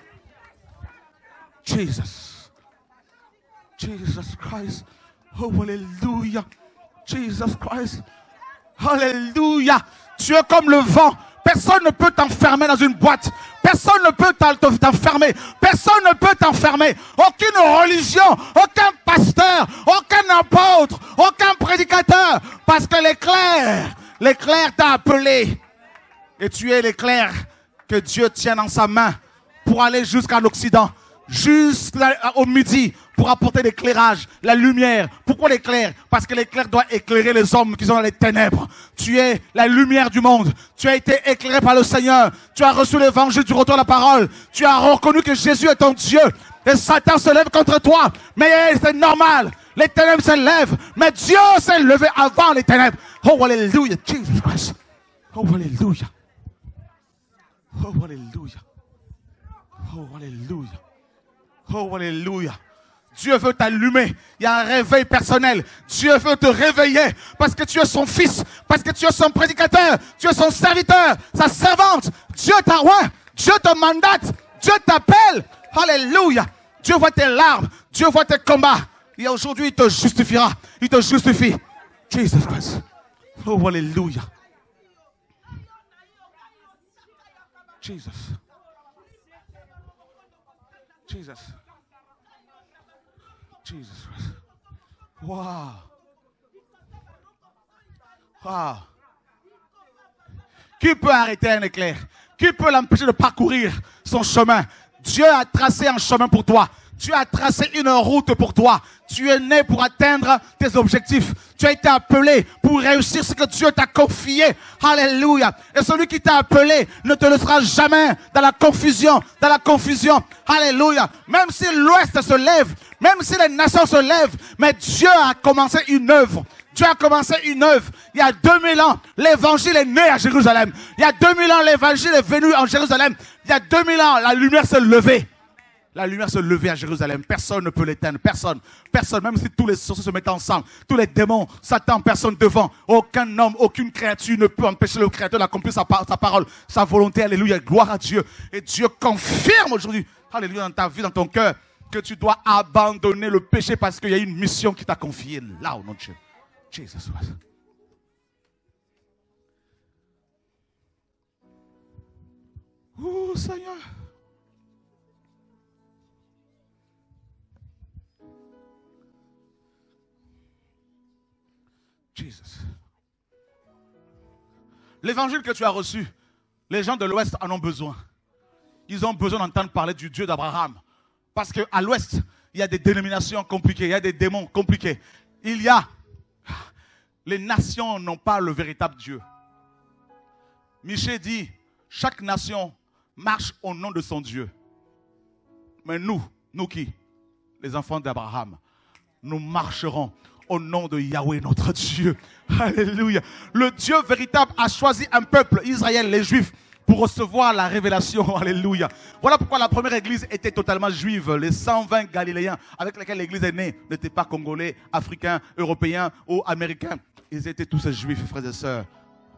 A: Jesus. Jesus Christ. Oh, alléluia. Jesus Christ. Alléluia. Tu es comme le vent. Personne ne peut t'enfermer dans une boîte. Personne ne peut t'enfermer. Personne ne peut t'enfermer. Aucune religion, aucun pasteur, aucun apôtre, aucun prédicateur. Parce que l'éclair t'a appelé. Et tu es l'éclair que Dieu tient dans sa main pour aller jusqu'à l'Occident, jusqu'au midi, pour apporter l'éclairage, la lumière. Pourquoi l'éclair? Parce que l'éclair doit éclairer les hommes qui sont dans les ténèbres. Tu es la lumière du monde. Tu as été éclairé par le Seigneur. Tu as reçu l'évangile du retour de la parole. Tu as reconnu que Jésus est ton Dieu. Et Satan se lève contre toi. Mais c'est normal. Les ténèbres se lèvent. Mais Dieu s'est levé avant les ténèbres. Oh, alléluia. Jesus Christ. Oh, alléluia. Oh, alléluia. Oh, alléluia. Oh, alléluia. Dieu veut t'allumer. Il y a un réveil personnel. Dieu veut te réveiller parce que tu es son fils, parce que tu es son prédicateur, tu es son serviteur, sa servante. Dieu t'a oint, Dieu te mandate, Dieu t'appelle. Alléluia. Dieu voit tes larmes, Dieu voit tes combats. Et aujourd'hui, il te justifiera. Il te justifie. Jesus Christ. Oh, alléluia. Jesus. Jesus. Jesus Christ. Wow. Wow. Qui peut arrêter un éclair? Qui peut l'empêcher de parcourir son chemin? Dieu a tracé un chemin pour toi. Dieu a tracé une route pour toi. Tu es né pour atteindre tes objectifs. Tu as été appelé pour réussir ce que Dieu t'a confié. Alléluia. Et celui qui t'a appelé ne te laissera jamais dans la confusion. Dans la confusion. Alléluia. Même si l'Ouest se lève, même si les nations se lèvent, mais Dieu a commencé une œuvre. Dieu a commencé une œuvre. Il y a 2000 ans, l'évangile est né à Jérusalem. Il y a 2000 ans, l'évangile est venu en Jérusalem. Il y a 2000 ans, la lumière s'est levée. La lumière se levait à Jérusalem. Personne ne peut l'éteindre. Personne. Personne. Même si tous les sorciers se mettent ensemble. Tous les démons, Satan, personne devant. Aucun homme, aucune créature ne peut empêcher le Créateur d'accomplir sa parole, sa volonté. Alléluia. Gloire à Dieu. Et Dieu confirme aujourd'hui, alléluia, dans ta vie, dans ton cœur, que tu dois abandonner le péché parce qu'il y a une mission qui t'a confiée là au nom de Dieu. Jesus. Oh Seigneur. Jesus. L'évangile que tu as reçu, les gens de l'Ouest en ont besoin. Ils ont besoin d'entendre parler du Dieu d'Abraham. Parce qu'à l'Ouest, il y a des dénominations compliquées, il y a des démons compliqués. Les nations n'ont pas le véritable Dieu. Michée dit, chaque nation marche au nom de son Dieu. Mais nous qui? Les enfants d'Abraham, nous marcherons au nom de Yahweh, notre Dieu. Alléluia. Le Dieu véritable a choisi un peuple, Israël, les Juifs, pour recevoir la révélation. Alléluia. Voilà pourquoi la première église était totalement juive. Les 120 Galiléens avec lesquels l'église est née n'étaient pas congolais, africains, européens ou américains. Ils étaient tous juifs, frères et sœurs.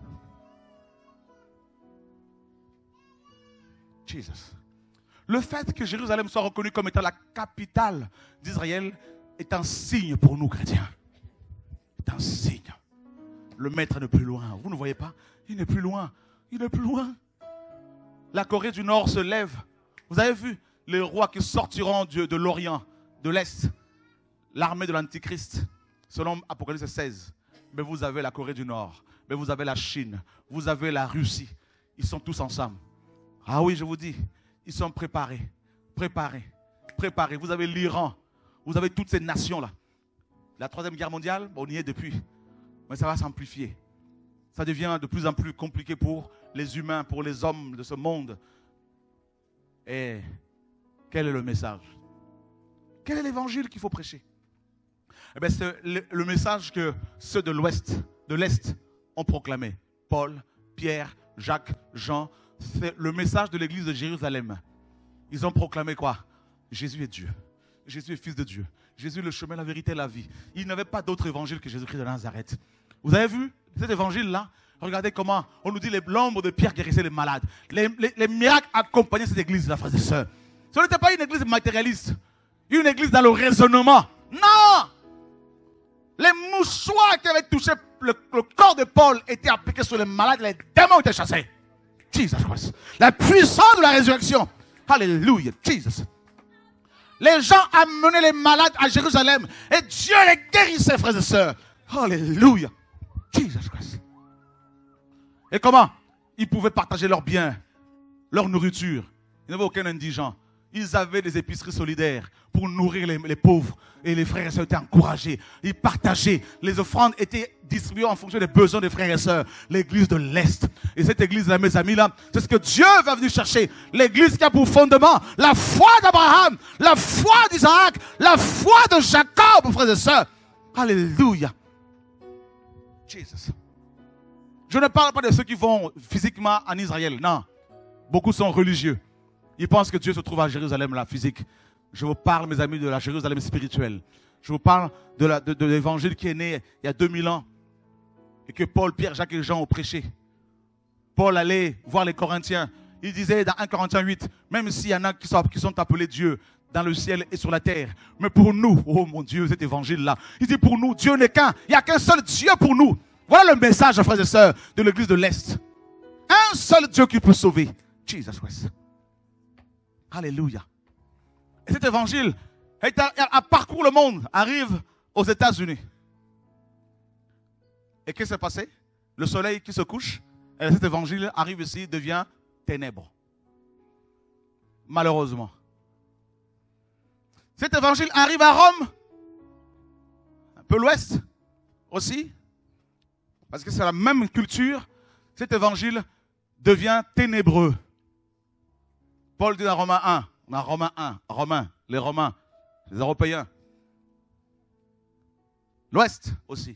A: Jesus. Le fait que Jérusalem soit reconnue comme étant la capitale d'Israël est un signe pour nous chrétiens. C'est un signe. Le maître n'est plus loin. Vous ne voyez pas? Il n'est plus loin. Il n'est plus loin. La Corée du Nord se lève. Vous avez vu les rois qui sortiront de l'Orient, de l'Est. L'armée de l'Antichrist, selon Apocalypse 16. Mais vous avez la Corée du Nord. Mais vous avez la Chine. Vous avez la Russie. Ils sont tous ensemble. Ah oui, je vous dis. Ils sont préparés. Préparés. Préparés. Vous avez l'Iran. Vous avez toutes ces nations-là. La Troisième Guerre mondiale, on y est depuis. Mais ça va s'amplifier. Ça devient de plus en plus compliqué pour les humains, pour les hommes de ce monde. Et quel est le message? Quel est l'évangile qu'il faut prêcher? Eh bien, c'est le message que ceux de l'Ouest, de l'Est, ont proclamé. Paul, Pierre, Jacques, Jean. C'est le message de l'église de Jérusalem. Ils ont proclamé quoi? Jésus est Dieu. Jésus est fils de Dieu. Jésus est le chemin, la vérité et la vie. Il n'y avait pas d'autre évangile que Jésus-Christ de Nazareth. Vous avez vu cet évangile-là? Regardez comment on nous dit l'ombre de Pierre guérissait les malades. Les miracles accompagnaient cette église, la frères et sœurs. Ce n'était pas une église matérialiste. Une église dans le raisonnement. Non! Les mouchoirs qui avaient touché le corps de Paul étaient appliqués sur les malades. Les démons étaient chassés. Jesus Christ. La puissance de la résurrection. Alléluia. Jesus. Les gens amenaient les malades à Jérusalem et Dieu les guérissait, frères et sœurs. Alléluia. Jesus Christ. Et comment? Ils pouvaient partager leurs biens, leur nourriture. Il n'y avait aucun indigent. Ils avaient des épiceries solidaires pour nourrir les pauvres. Et les frères et sœurs étaient encouragés. Ils partageaient. Les offrandes étaient distribuées en fonction des besoins des frères et sœurs. L'église de l'Est. Et cette église-là, mes amis, là, c'est ce que Dieu va venir chercher. L'église qui a pour fondement la foi d'Abraham, la foi d'Isaac, la foi de Jacob, frères et sœurs. Alléluia. Jesus. Je ne parle pas de ceux qui vont physiquement en Israël. Non. Beaucoup sont religieux. Ils pensent que Dieu se trouve à Jérusalem, la physique. Je vous parle, mes amis, de la Jérusalem spirituelle. Je vous parle de l'évangile qui est né il y a 2000 ans et que Paul, Pierre, Jacques et Jean ont prêché. Paul allait voir les Corinthiens. Il disait dans 1 Corinthiens 8, même s'il y en a qui sont appelés Dieu dans le ciel et sur la terre, mais pour nous, oh mon Dieu, cet évangile-là, il dit pour nous, Dieu n'est qu'un. Il n'y a qu'un seul Dieu pour nous. Voilà le message, frères et sœurs, de l'église de l'Est. Un seul Dieu qui peut sauver. Jesus Christ. Alléluia. Et cet évangile a parcouru le monde, arrive aux États-Unis. Et qu'est-ce qui s'est passé? Le soleil qui se couche, et cet évangile arrive ici, devient ténèbres. Malheureusement. Cet évangile arrive à Rome, un peu l'Ouest aussi, parce que c'est la même culture. Cet évangile devient ténébreux. Paul dit dans Romains 1, dans Romains 1, les Romains, les Européens. L'Ouest aussi.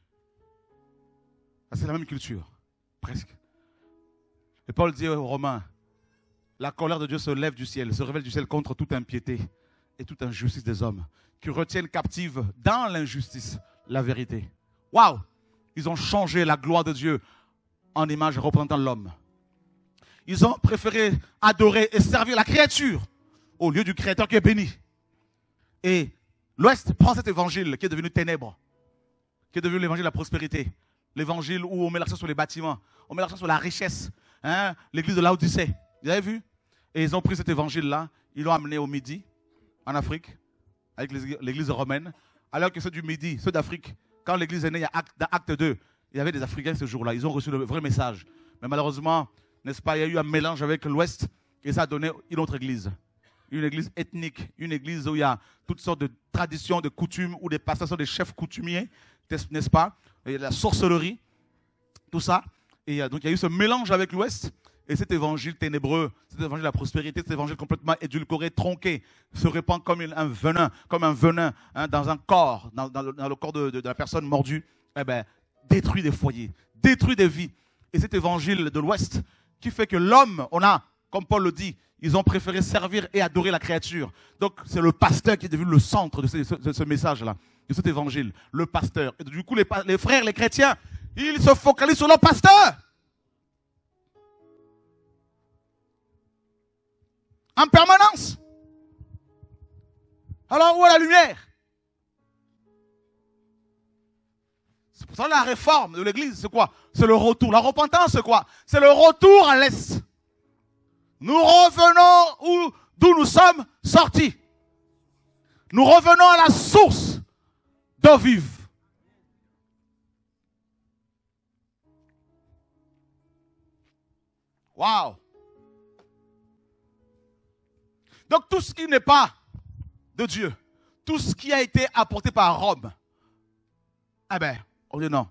A: C'est la même culture, presque. Et Paul dit aux Romains, la colère de Dieu se lève du ciel, se révèle du ciel contre toute impiété et toute injustice des hommes, qui retiennent captive dans l'injustice la vérité. Waouh! Ils ont changé la gloire de Dieu en image représentant l'homme. Ils ont préféré adorer et servir la créature au lieu du Créateur qui est béni. Et l'Ouest prend cet évangile qui est devenu ténèbres, qui est devenu l'évangile de la prospérité. L'évangile où on met l'accent sur les bâtiments, on met l'accent sur la richesse. Hein? L'église de Laodicée, vous avez vu? Et ils ont pris cet évangile-là, ils l'ont amené au Midi, en Afrique, avec l'église romaine. Alors que ceux du Midi, ceux d'Afrique, quand l'église est née, dans Acte 2, il y avait des Africains ce jour-là, ils ont reçu le vrai message. Mais malheureusement, n'est-ce pas, il y a eu un mélange avec l'Ouest et ça a donné une autre église. Une église ethnique, une église où il y a toutes sortes de traditions, de coutumes, où des pasteurs sont des chefs coutumiers, n'est-ce pas? Et la sorcellerie, tout ça. Et donc il y a eu ce mélange avec l'Ouest. Et cet évangile ténébreux, cet évangile de la prospérité, cet évangile complètement édulcoré, tronqué, se répand comme un venin hein, dans un corps, dans le corps de la personne mordue, eh ben, détruit des foyers, détruit des vies. Et cet évangile de l'Ouest qui fait que l'homme, comme Paul le dit, ils ont préféré servir et adorer la créature. Donc c'est le pasteur qui est devenu le centre de ce message-là, de cet évangile, le pasteur. Et du coup, les frères, les chrétiens, ils se focalisent sur leur pasteur. En permanence. Alors où est la lumière? C'est pour ça la réforme de l'église, c'est quoi? C'est le retour. La repentance, c'est quoi? C'est le retour à l'Est. Nous revenons d'où nous sommes sortis. Nous revenons à la source d'eau vive. Waouh! Donc tout ce qui n'est pas de Dieu, tout ce qui a été apporté par Rome, eh bien, on dit non.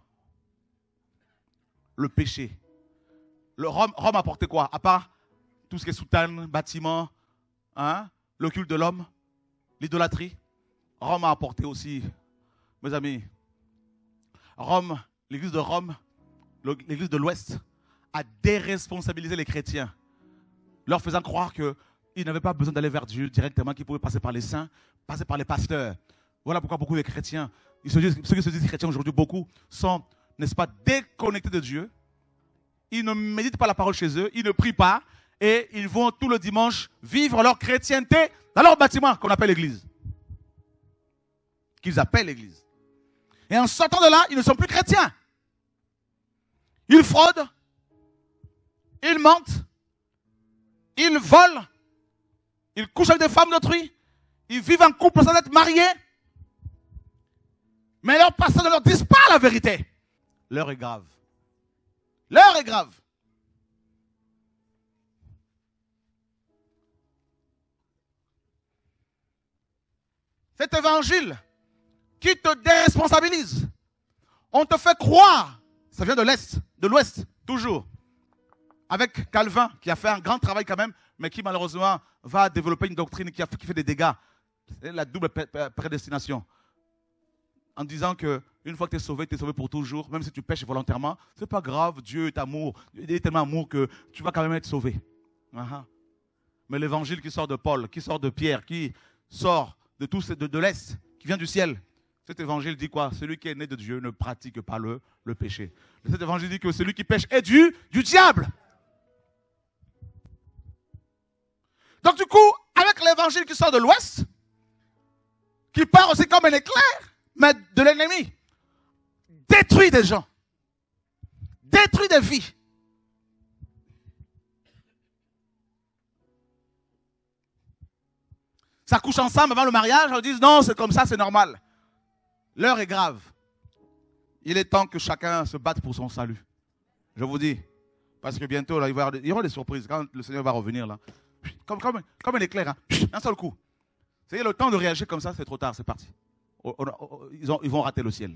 A: Le péché. Rome a apporté quoi? À part tout ce qui est soutane, bâtiment, hein, le culte de l'homme, l'idolâtrie. Rome a apporté aussi, mes amis, l'église de Rome, l'église de l'Ouest, à déresponsabiliser les chrétiens, leur faisant croire qu'ils n'avaient pas besoin d'aller vers Dieu directement, qu'ils pouvaient passer par les saints, passer par les pasteurs. Voilà pourquoi beaucoup de chrétiens, ceux qui se disent chrétiens aujourd'hui, beaucoup sont, n'est-ce pas, déconnectés de Dieu. Ils ne méditent pas la parole chez eux, ils ne prient pas, et ils vont tout le dimanche vivre leur chrétienté dans leur bâtiment qu'on appelle l'église. Qu'ils appellent l'église. Et en sortant de là, ils ne sont plus chrétiens. Ils fraudent, ils mentent, ils volent, ils couchent avec des femmes d'autrui, ils vivent en couple sans être mariés. Mais leurs pasteurs ne leur disent pas la vérité. L'heure est grave. L'heure est grave. Cet évangile qui te déresponsabilise, on te fait croire, ça vient de l'Est, de l'Ouest, toujours, avec Calvin, qui a fait un grand travail quand même, mais qui malheureusement va développer une doctrine qui fait des dégâts. C'est la double prédestination. En disant qu'une fois que tu es sauvé pour toujours, même si tu pêches volontairement, c'est pas grave, Dieu est amour, il est tellement amour que tu vas quand même être sauvé. Mais l'évangile qui sort de Paul, qui sort de Pierre, qui sort de l'Est, qui vient du ciel, cet évangile dit quoi? Celui qui est né de Dieu ne pratique pas le péché. Cet évangile dit que celui qui pêche est du diable. Donc du coup, avec l'évangile qui sort de l'Ouest, qui part aussi comme un éclair, mais de l'ennemi, détruit des gens, détruit des vies. Ça couche ensemble avant le mariage, on dit non, c'est comme ça, c'est normal. L'heure est grave. Il est temps que chacun se batte pour son salut. Je vous dis. Parce que bientôt, là, il y aura des surprises. Quand le Seigneur va revenir, là, comme un éclair, hein, un seul coup. C'est le temps de réagir comme ça, c'est trop tard, c'est parti. Ils vont rater le ciel.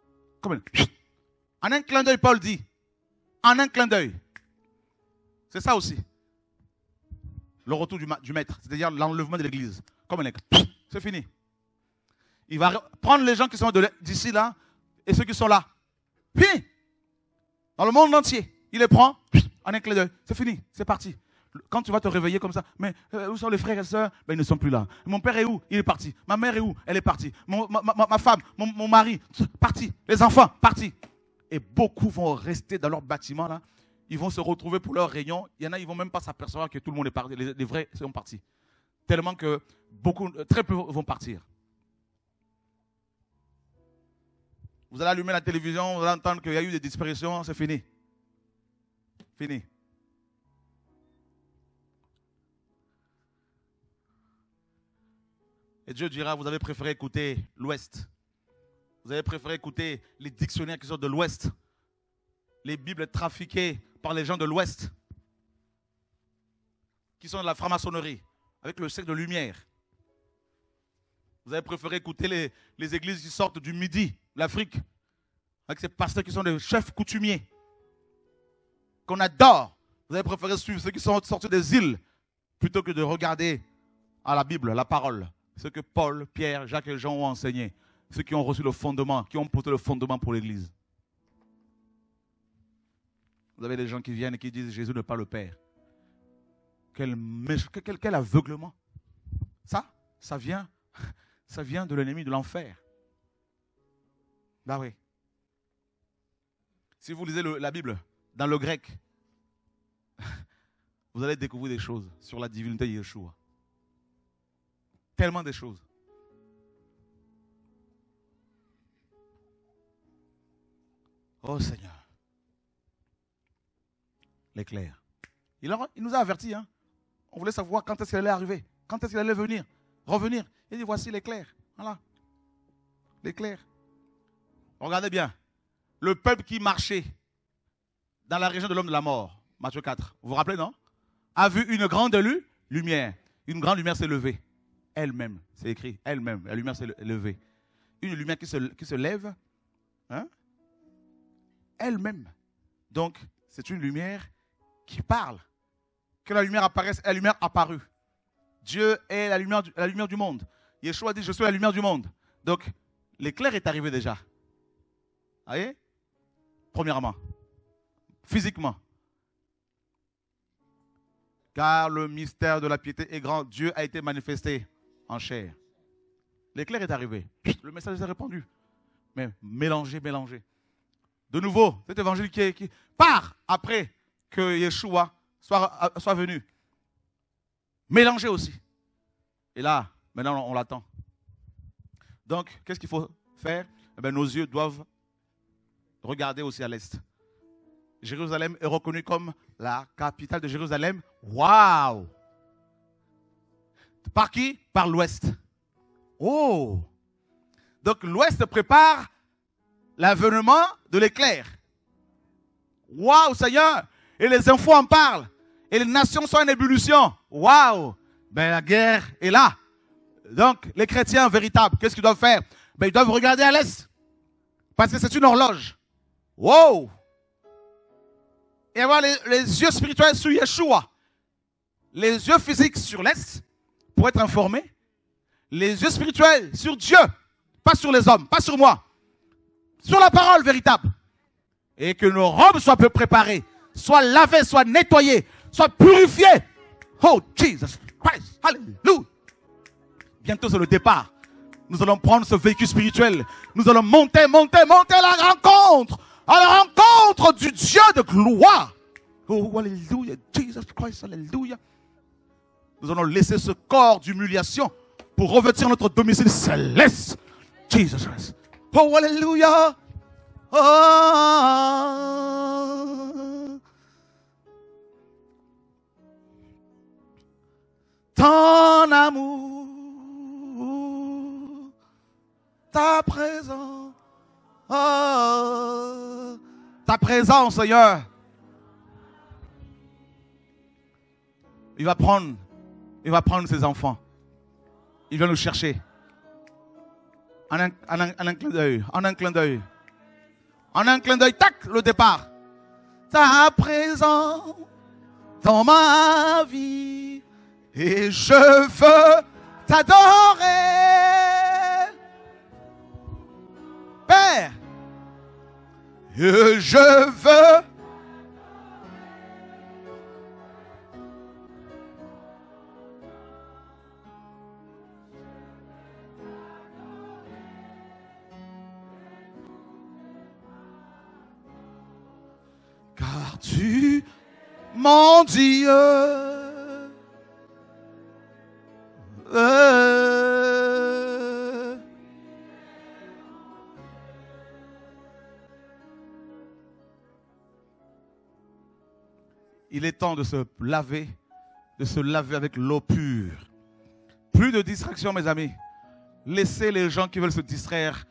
A: En un clin d'œil, Paul dit. En un clin d'œil. C'est ça aussi. Le retour du maître, c'est-à-dire l'enlèvement de l'église. Comme un éclair. C'est fini. Il va prendre les gens qui sont d'ici là et ceux qui sont là. Fini. Dans le monde entier. Il les prend en un clin d'œil. C'est fini. C'est parti. Quand tu vas te réveiller comme ça, mais où sont les frères et sœurs? Ben, ils ne sont plus là. Mon père est où? Il est parti. Ma mère est où? Elle est partie. Ma femme, mon mari, parti. Les enfants, partis. Et beaucoup vont rester dans leur bâtiment là. Ils vont se retrouver pour leur réunion. Il y en a, ils ne vont même pas s'apercevoir que tout le monde est parti. Les vrais sont partis. Tellement que très peu vont partir. Vous allez allumer la télévision, vous allez entendre qu'il y a eu des disparitions, c'est fini. Fini. Et Dieu dira, vous avez préféré écouter l'Ouest. Vous avez préféré écouter les dictionnaires qui sortent de l'Ouest. Les Bibles trafiquées par les gens de l'Ouest. Qui sont de la franc-maçonnerie. Avec le siècle de lumière. Vous avez préféré écouter les églises qui sortent du Midi, l'Afrique. Avec ces pasteurs qui sont des chefs coutumiers. Qu'on adore. Vous avez préféré suivre ceux qui sont sortis des îles. Plutôt que de regarder à la Bible, la parole. Ce que Paul, Pierre, Jacques et Jean ont enseigné. Ceux qui ont reçu le fondement, qui ont posé le fondement pour l'église. Vous avez des gens qui viennent et qui disent Jésus n'est pas le Père. Quel aveuglement. Ça vient de l'ennemi de l'enfer. Bah oui. Si vous lisez la Bible dans le grec, vous allez découvrir des choses sur la divinité de Yeshua. Tellement de choses. Oh Seigneur. L'éclair. Il nous a avertis. Hein. On voulait savoir quand est-ce qu'il allait arriver. Quand est-ce qu'il allait revenir. Il dit voici l'éclair. Voilà. L'éclair. Regardez bien. Le peuple qui marchait dans la région de l'homme de la mort, Matthieu 4, vous vous rappelez, non? A vu une grande lumière. Une grande lumière s'est levée. Elle-même, c'est écrit, elle-même, la lumière s'est levée. Une lumière qui se lève, hein? Elle-même. Donc, c'est une lumière qui parle. Que la lumière apparaisse, la lumière apparue. Dieu est la lumière du monde. Yeshua dit, je suis la lumière du monde. Donc, l'éclair est arrivé déjà. Vous voyez? Premièrement, physiquement. Car le mystère de la piété est grand. Dieu a été manifesté en chair. L'éclair est arrivé. Le message s'est répandu. Mais mélangé. De nouveau, cet évangile qui part après que Yeshua soit venu. Mélangé aussi. Et là, maintenant, on l'attend. Donc, qu'est-ce qu'il faut faire? Eh bien, nos yeux doivent regarder aussi à l'est. Jérusalem est reconnue comme la capitale de Jérusalem. Waouh! Par qui? Par l'ouest. Oh! Donc, l'ouest prépare l'avènement de l'éclair. Waouh, Seigneur! Et les infos en parlent. Et les nations sont en ébullition. Waouh! Ben, la guerre est là. Donc, les chrétiens véritables, qu'est-ce qu'ils doivent faire? Ben, ils doivent regarder à l'est. Parce que c'est une horloge. Wow! Et avoir les yeux spirituels sur Yeshua. Les yeux physiques sur l'est, pour être informés. Les yeux spirituels sur Dieu. Pas sur les hommes, pas sur moi. Sur la parole véritable. Et que nos robes soient préparées, soient lavées, soient nettoyées, soient purifiées. Oh, Jesus Christ, hallelujah. Bientôt c'est le départ. Nous allons prendre ce véhicule spirituel. Nous allons monter à la rencontre. À la rencontre du Dieu de gloire. Oh, alléluia, Jesus Christ, alléluia. Nous allons laisser ce corps d'humiliation pour revêtir notre domicile céleste. Jesus Christ. Oh, alléluia. Oh. Ton amour, ta présence, oh, ta présence, Seigneur. Il va prendre ses enfants. Il vient nous chercher. En un clin d'œil, en un clin d'œil. En un clin d'œil, tac, le départ. Ta présence dans ma vie. Et je veux t'adorer. Père. Et je veux. Car tu, mon Dieu. Il est temps de se laver avec l'eau pure. Plus de distractions, mes amis. Laissez les gens qui veulent se distraire.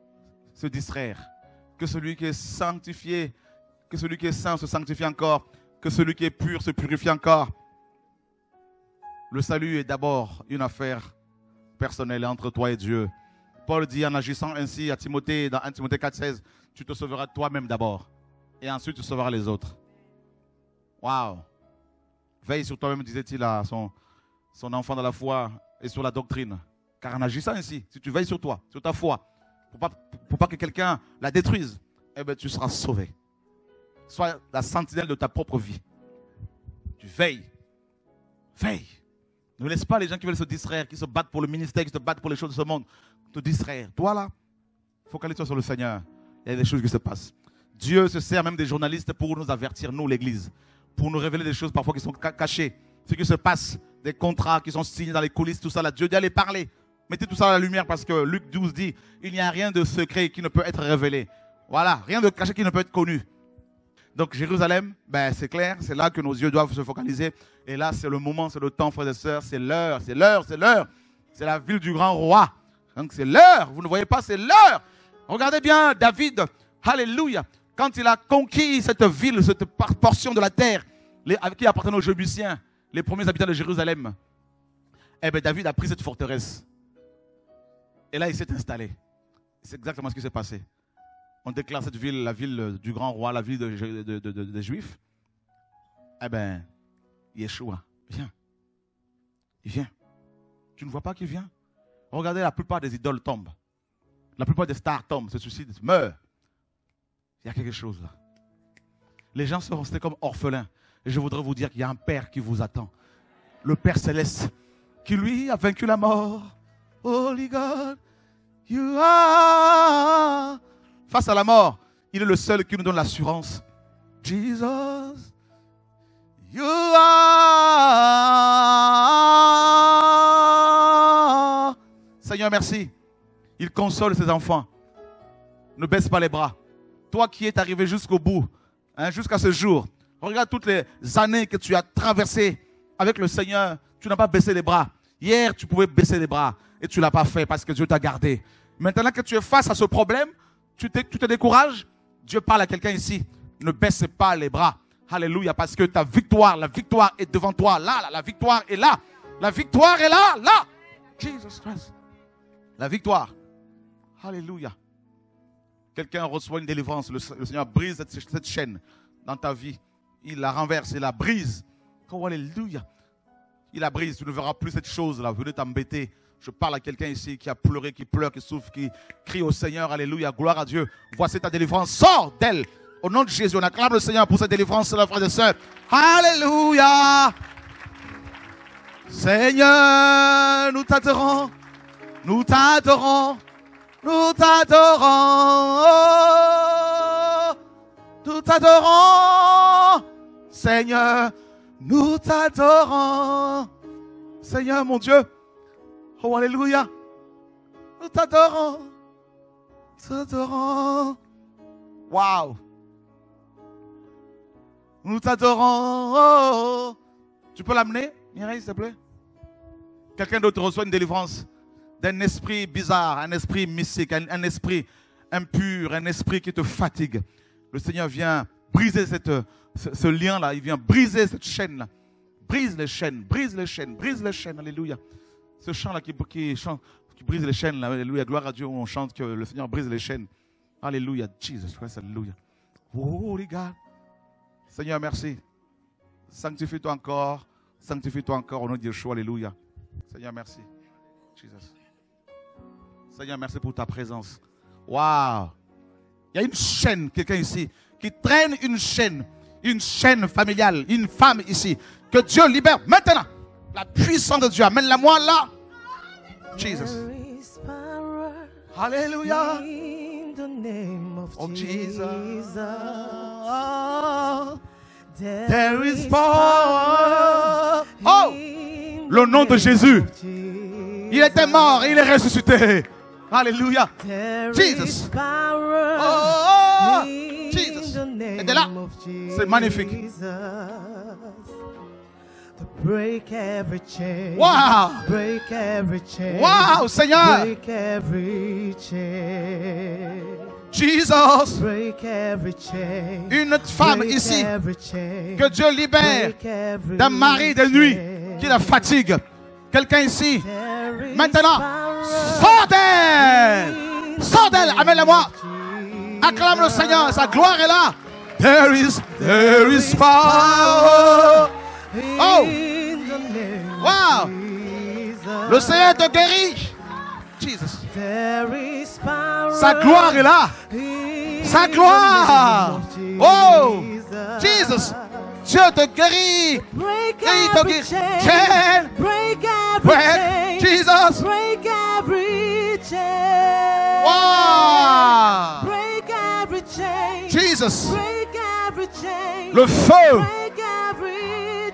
A: Que celui qui est sanctifié, que celui qui est saint se sanctifie encore. Que celui qui est pur se purifie encore. Le salut est d'abord une affaire personnelle entre toi et Dieu. Paul dit en agissant ainsi à Timothée, dans 1 Timothée 4,16, tu te sauveras toi-même d'abord. Et ensuite tu sauveras les autres. Waouh! Veille sur toi-même, disait-il à son enfant dans la foi et sur la doctrine. Car en agissant ainsi, si tu veilles sur toi, sur ta foi, pour pas que quelqu'un la détruise, eh bien tu seras sauvé. Sois la sentinelle de ta propre vie. Tu veilles. Veille. Ne laisse pas les gens qui veulent se distraire, qui se battent pour le ministère, qui se battent pour les choses de ce monde, te distraire. Toi là, focalise-toi sur le Seigneur. Il y a des choses qui se passent. Dieu se sert même des journalistes pour nous avertir, nous l'église. Pour nous révéler des choses parfois qui sont cachées. Ce qui se passe, des contrats qui sont signés dans les coulisses, tout ça là. Dieu dit allez parler. Mettez tout ça à la lumière parce que Luc 12 dit il n'y a rien de secret qui ne peut être révélé. Voilà, rien de caché qui ne peut être connu. Donc Jérusalem, ben, c'est clair, c'est là que nos yeux doivent se focaliser. Et là, c'est le moment, c'est le temps, frères et sœurs, c'est l'heure, c'est l'heure, c'est l'heure. C'est la ville du grand roi. Donc c'est l'heure, vous ne voyez pas, c'est l'heure. Regardez bien David, alléluia. Quand il a conquis cette ville, cette portion de la terre, avec qui appartenaient aux Jébusiens, les premiers habitants de Jérusalem, eh bien David a pris cette forteresse. Et là, il s'est installé. C'est exactement ce qui s'est passé. On déclare cette ville, la ville du grand roi, la ville des Juifs. Eh bien, Yeshua vient. Il vient. Tu ne vois pas qu'il vient? Regardez, la plupart des idoles tombent. La plupart des stars tombent, se suicident, meurent. Il y a quelque chose là. Les gens sont restés comme orphelins. Et je voudrais vous dire qu'il y a un Père qui vous attend. Le Père Céleste, qui lui a vaincu la mort. Holy God, you are. Face à la mort, il est le seul qui nous donne l'assurance. Jesus, you are. Seigneur, merci. Il console ses enfants. Ne baisse pas les bras. Toi qui es arrivé jusqu'au bout, hein, jusqu'à ce jour, regarde toutes les années que tu as traversées avec le Seigneur. Tu n'as pas baissé les bras. Hier, tu pouvais baisser les bras et tu ne l'as pas fait parce que Dieu t'a gardé. Maintenant que tu es face à ce problème, tu te décourages. Dieu parle à quelqu'un ici. Ne baisse pas les bras. Alléluia, parce que ta victoire, la victoire est devant toi. Là, la victoire est là. La victoire est là, là. Jesus Christ. La victoire. Alléluia. Quelqu'un reçoit une délivrance. Le Seigneur brise cette chaîne dans ta vie. Il la renverse, il la brise. Oh, alléluia. Il la brise. Tu ne verras plus cette chose-là. Venez t'embêter. Je parle à quelqu'un ici qui a pleuré, qui pleure, qui souffre, qui crie au Seigneur. Alléluia. Gloire à Dieu. Voici ta délivrance. Sors d'elle. Au nom de Jésus, on acclame le Seigneur pour cette délivrance, frères et sœurs. Alléluia. Seigneur, nous t'adorons. Nous t'adorons. Nous t'adorons. Nous t'adorons. Seigneur, nous t'adorons. Seigneur, mon Dieu. Oh, alléluia. Nous t'adorons. Nous t'adorons. Wow. Nous t'adorons. Tu peux l'amener, Mireille, s'il te plaît? Quelqu'un d'autre reçoit une délivrance d'un esprit bizarre, un esprit mystique, un esprit impur, un esprit qui te fatigue. Le Seigneur vient briser ce lien-là. Il vient briser cette chaîne-là. Brise les chaînes, brise les chaînes, brise les chaînes. Alléluia. Ce chant-là qui brise les chaînes, là. Alléluia. Gloire à Dieu, on chante que le Seigneur brise les chaînes. Alléluia. Jesus Christ, alléluia. Holy God. Seigneur, merci. Sanctifie-toi encore. Sanctifie-toi encore au nom de Yeshua. Alléluia. Seigneur, merci. Jesus. Seigneur, merci pour ta présence. Waouh. Il y a une chaîne, quelqu'un ici, qui traîne une chaîne familiale, une femme ici. Que Dieu libère maintenant. La puissance de Dieu. Amène-la-moi là. Jesus. Alléluia. Oh Jesus. There is power. Oh, le nom de Jésus. Il était mort, il est ressuscité. Alléluia. Jesus. Oh, Jesus. Et de là, c'est magnifique.
B: Break every chain.
A: Wow.
B: Break every chain.
A: Wow, Seigneur.
B: Break every chain.
A: Jesus.
B: Break every chain.
A: Une femme
B: Break
A: ici
B: every chain.
A: que Dieu libère d'un mari de nuit qui la fatigue. Quelqu'un ici, maintenant, sors d'elle. Sors d'elle, amène-la-moi. Acclame le Seigneur, sa gloire est là. There is power. Oh, wow. Le Seigneur te guérit. Jesus. Sa gloire est là. Sa gloire. Oh, Jesus. Dieu te guérit.
B: Break
A: Et il te
B: every
A: guérit.
B: chain. Break every chain.
A: Jesus.
B: Break every chain.
A: Wow.
B: Break every chain.
A: Jesus.
B: Break every chain.
A: Le feu.
B: Break every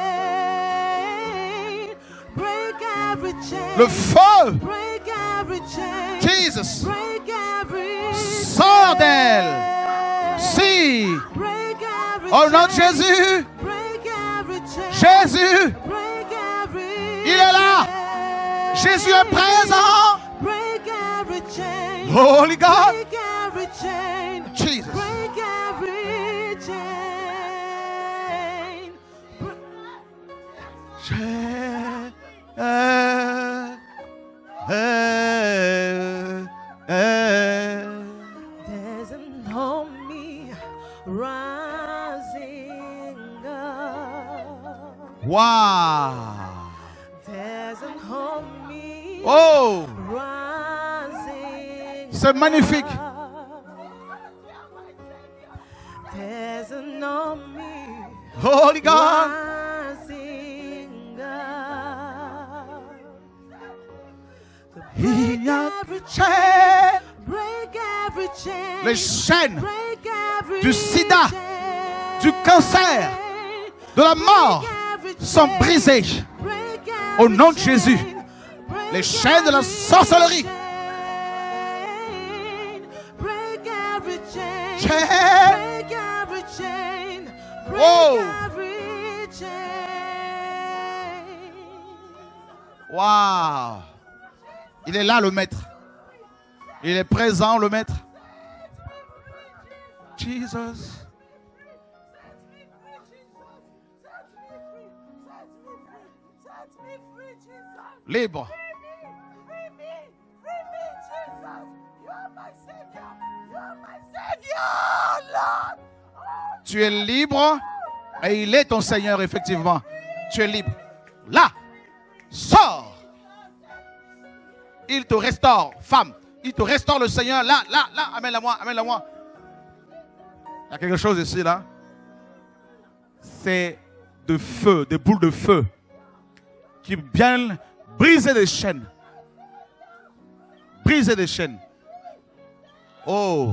B: chain. Break every chain.
A: Le feu.
B: Break every chain.
A: Jesus.
B: Break every
A: Sors d'elle. Si.
B: Break every
A: Au nom de
B: chain.
A: Jésus.
B: Break every chain.
A: Jésus.
B: Break every
A: Il est là.
B: chain.
A: Jésus est présent.
B: Break every chain.
A: Holy God.
B: Break every chain.
A: Jesus.
B: Break every chain. There's an army rising up.
A: Wow.
B: There's an army
A: Oh,
B: rising
A: c'est magnifique.
B: up. There's an army
A: Holy God.
B: Rising up. To
A: Il
B: break
A: y a
B: every
A: chaîne.
B: chain, break every chain,
A: Les chaînes
B: break every
A: du sida,
B: chain,
A: du cancer, de la mort
B: every
A: sont
B: chain,
A: brisées.
B: break
A: Au
B: every
A: nom de
B: chain,
A: Jésus.
B: break
A: Les chaînes de la
B: every
A: sorcellerie.
B: chain, break every chain,
A: Chaîne.
B: break every chain, break
A: Oh.
B: every chain.
A: Waouh. Il est là, le maître. Il est présent, le maître. Jesus. Libre. Tu es libre et il est ton Seigneur, effectivement. Tu es libre. Là, sors. Il te restaure, femme. Il te restaure, le Seigneur. Là, là, là. Amène-la-moi, amène-la-moi. Il y a quelque chose ici, là. C'est de feu, des boules de feu qui viennent briser des chaînes. Briser des chaînes. Oh.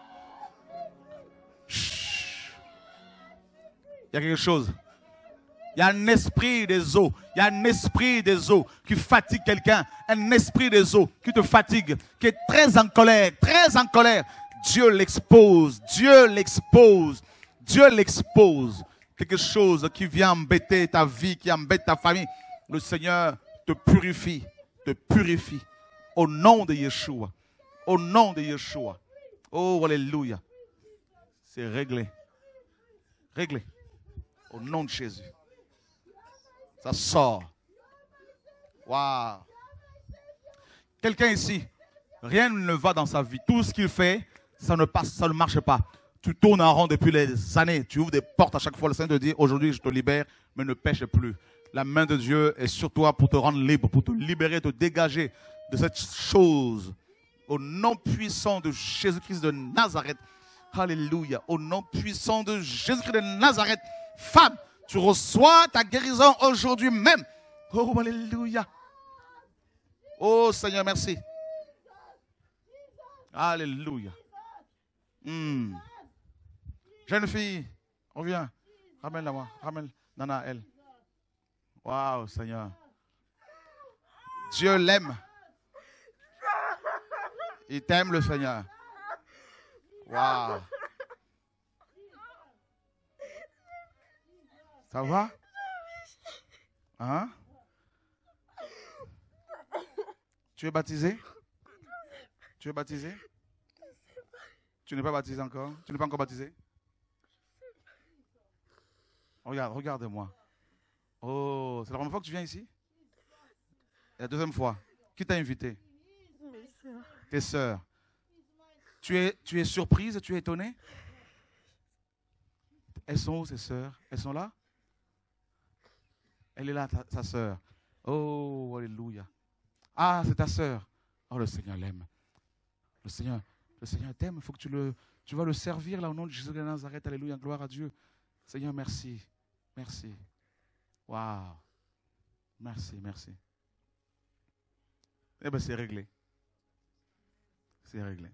A: Chut. Il y a quelque chose. Il y a un esprit des eaux. Il y a un esprit des eaux qui fatigue quelqu'un. Un esprit des eaux qui te fatigue, qui est très en colère, très en colère. Dieu l'expose. Dieu l'expose. Dieu l'expose. Quelque chose qui vient embêter ta vie, qui embête ta famille. Le Seigneur te purifie. Te purifie. Au nom de Yeshua. Au nom de Yeshua. Oh, alléluia. C'est réglé. Réglé. Au nom de Jésus. Ça sort. Waouh. Quelqu'un ici, rien ne va dans sa vie. Tout ce qu'il fait, ça ne passe, ça ne marche pas. Tu tournes en rond depuis les années. Tu ouvres des portes à chaque fois. Le Seigneur te dit, aujourd'hui je te libère, mais ne pêche plus. La main de Dieu est sur toi pour te rendre libre, pour te libérer, te dégager de cette chose. Au nom puissant de Jésus-Christ de Nazareth. Alléluia. Au nom puissant de Jésus-Christ de Nazareth. Femme, tu reçois ta guérison aujourd'hui même. Oh, alléluia. Oh, Seigneur, merci. Alléluia. Jeune fille, reviens. Ramène-la moi. Ramène Nana, elle. Waouh, Seigneur. Dieu l'aime. Il t'aime, le Seigneur. Waouh. Ça va? Hein? Tu es baptisé? Tu es baptisé? Tu n'es pas baptisé encore? Tu n'es pas encore baptisé? Regarde, regarde-moi. Oh, c'est la première fois que tu viens ici? Et la deuxième fois. Qui t'a invité? Tes sœurs. Tu es surprise? Tu es étonnée? Elles sont où, ces sœurs? Elles sont là? Elle est là, ta sœur. Oh, alléluia. Ah, c'est ta sœur. Oh, le Seigneur l'aime. Le Seigneur t'aime. Il faut que tu vas le servir là au nom de Jésus de Nazareth. Alléluia, gloire à Dieu. Seigneur, merci. Merci. Waouh. Merci, merci. Eh bien, c'est réglé. C'est réglé.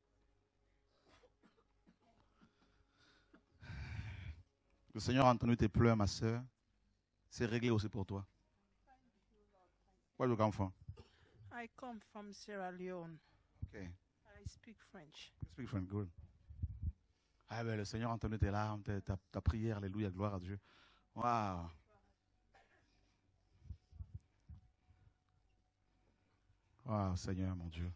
A: Le Seigneur a entendu tes pleurs, ma sœur. C'est réglé aussi pour toi. Where do you come from?
C: I come from Sierra Leone.
A: Okay.
C: I speak French.
A: You speak French, good. Ah ben, le Seigneur a entendu tes larmes, ta prière, alléluia, gloire à Dieu. Waouh. Waouh, Seigneur, mon Dieu.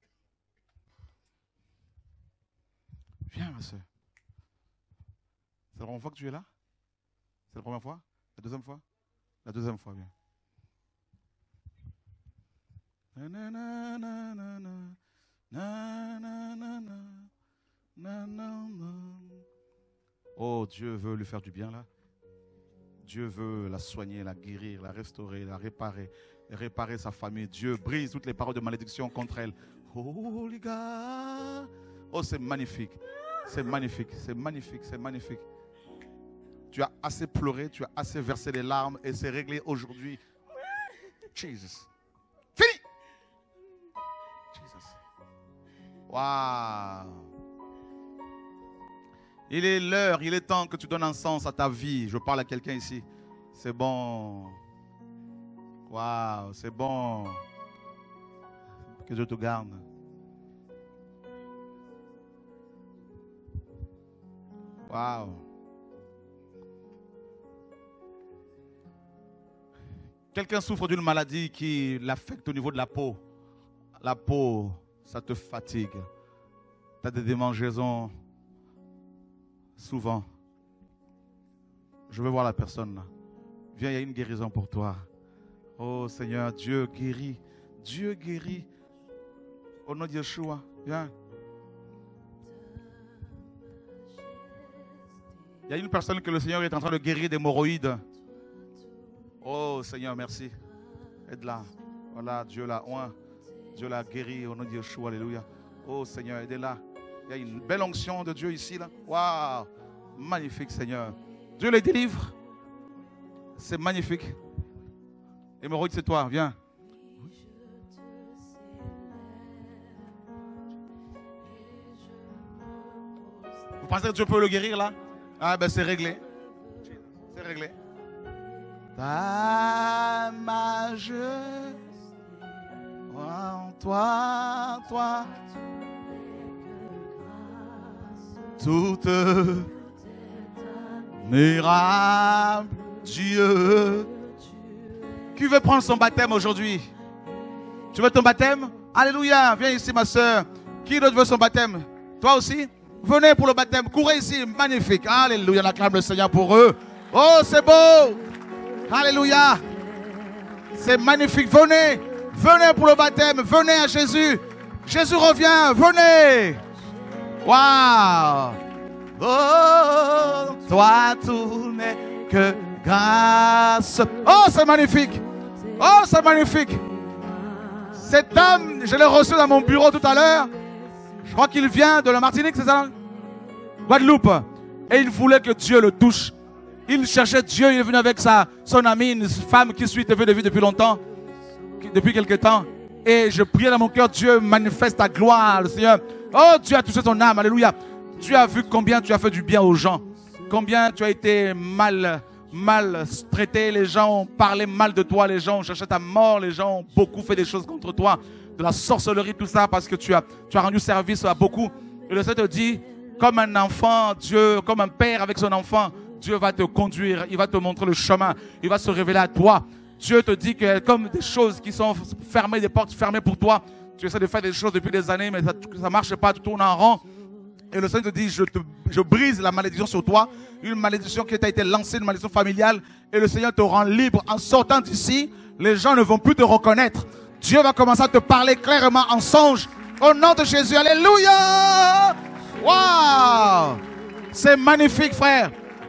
A: Viens, ma soeur. C'est la première fois que tu es là? C'est la première fois? La deuxième fois? La deuxième fois, viens. Na, na, na, na, na, na. Na, na, na, na. Na, na, na. Oh, Dieu veut lui faire du bien là. Dieu veut la soigner, la guérir, la restaurer, la réparer sa famille. Dieu brise toutes les paroles de malédiction contre elle. Oh, les gars. Oh, c'est magnifique. C'est magnifique, c'est magnifique, c'est magnifique. Tu as assez pleuré, tu as assez versé les larmes et c'est réglé aujourd'hui. Jesus. Fini. Jesus. Waouh. Il est l'heure, il est temps que tu donnes un sens à ta vie. Je parle à quelqu'un ici. C'est bon. Waouh, c'est bon. Que Dieu te garde. Waouh. Quelqu'un souffre d'une maladie qui l'affecte au niveau de la peau. La peau, ça te fatigue. Tu as des démangeaisons souvent. Je veux voir la personne là. Viens, il y a une guérison pour toi. Oh Seigneur, Dieu guérit. Dieu guérit. Au nom de Yeshua, viens. Il y a une personne que le Seigneur est en train de guérir d'hémorroïdes. Oh Seigneur, merci. Aide-la. Voilà, Dieu l'a oint. Dieu l'a guéri au nom de Yeshua. Alléluia. Oh Seigneur, aidez-la. Il y a une belle onction de Dieu ici. Là. Waouh. Magnifique Seigneur. Dieu les délivre. C'est magnifique. Hémorroïde, c'est toi. Viens. Vous pensez que Dieu peut le guérir là? Ah ben c'est réglé. C'est réglé. Ta majesté en toi, toute admirable Dieu. Qui veut prendre son baptême aujourd'hui? Tu veux ton baptême? Alléluia, viens ici ma soeur. Qui d'autre veut son baptême? Toi aussi? Venez pour le baptême, courez ici, magnifique. Alléluia, on acclame le Seigneur pour eux. Oh, c'est beau. Alléluia. C'est magnifique, venez. Venez pour le baptême, venez à Jésus. Jésus revient, venez. Waouh. Oh, toi tout n'est que grâce. Oh, c'est magnifique. Oh, c'est magnifique. Cet homme, je l'ai reçu dans mon bureau tout à l'heure. Je crois qu'il vient de la Martinique, c'est ça? Guadeloupe. Et il voulait que Dieu le touche. Il cherchait Dieu, il est venu avec son amie, une femme qui suit TV de vie depuis longtemps, depuis quelque temps. Et je priais dans mon cœur, Dieu manifeste ta gloire, le Seigneur. Oh, Dieu a touché ton âme, alléluia. Tu as vu combien tu as fait du bien aux gens. Combien tu as été mal traité, les gens ont parlé mal de toi, les gens ont cherché ta mort, les gens ont beaucoup fait des choses contre toi. De la sorcellerie, tout ça, parce que tu as rendu service à beaucoup. Et le Seigneur te dit, comme un enfant, Dieu, comme un père avec son enfant, Dieu va te conduire, il va te montrer le chemin, il va se révéler à toi. Dieu te dit que comme des choses qui sont fermées, des portes fermées pour toi, tu essaies de faire des choses depuis des années, mais ça ne marche pas, tu tournes en rond. Et le Seigneur te dit, je brise la malédiction sur toi, une malédiction qui t'a été lancée, une malédiction familiale, et le Seigneur te rend libre. En sortant d'ici, les gens ne vont plus te reconnaître. Dieu va commencer à te parler clairement en songe. Au nom de Jésus, alléluia. Waouh. C'est magnifique, frère.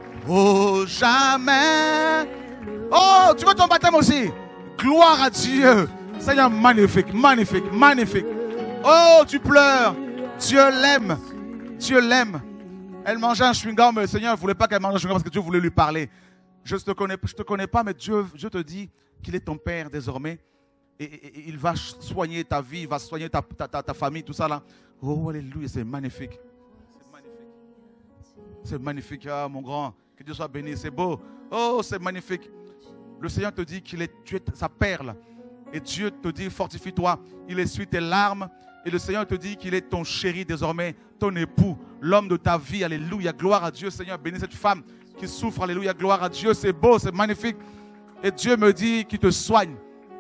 A: Oh, jamais. Oh, tu veux ton baptême aussi? Gloire à Dieu. Seigneur, magnifique, magnifique, magnifique. Oh, tu pleures. Dieu l'aime. Dieu l'aime. Elle mangeait un chewing-gum, mais le Seigneur ne voulait pas qu'elle mange un chewing-gum parce que Dieu voulait lui parler. Je ne te connais pas, mais Dieu te dit qu'il est ton Père désormais. Et il va soigner ta vie, il va soigner ta famille, tout ça là. Oh, alléluia, c'est magnifique. C'est magnifique. C'est magnifique, ah, mon grand. Que Dieu soit béni, c'est beau. Oh, c'est magnifique. Le Seigneur te dit tu es sa perle. Et Dieu te dit, fortifie-toi. Il essuie tes larmes. Et le Seigneur te dit qu'il est ton chéri désormais, ton époux, l'homme de ta vie. Alléluia, gloire à Dieu. Seigneur, bénis cette femme qui souffre. Alléluia, gloire à Dieu. C'est beau, c'est magnifique. Et Dieu me dit qu'il te soigne.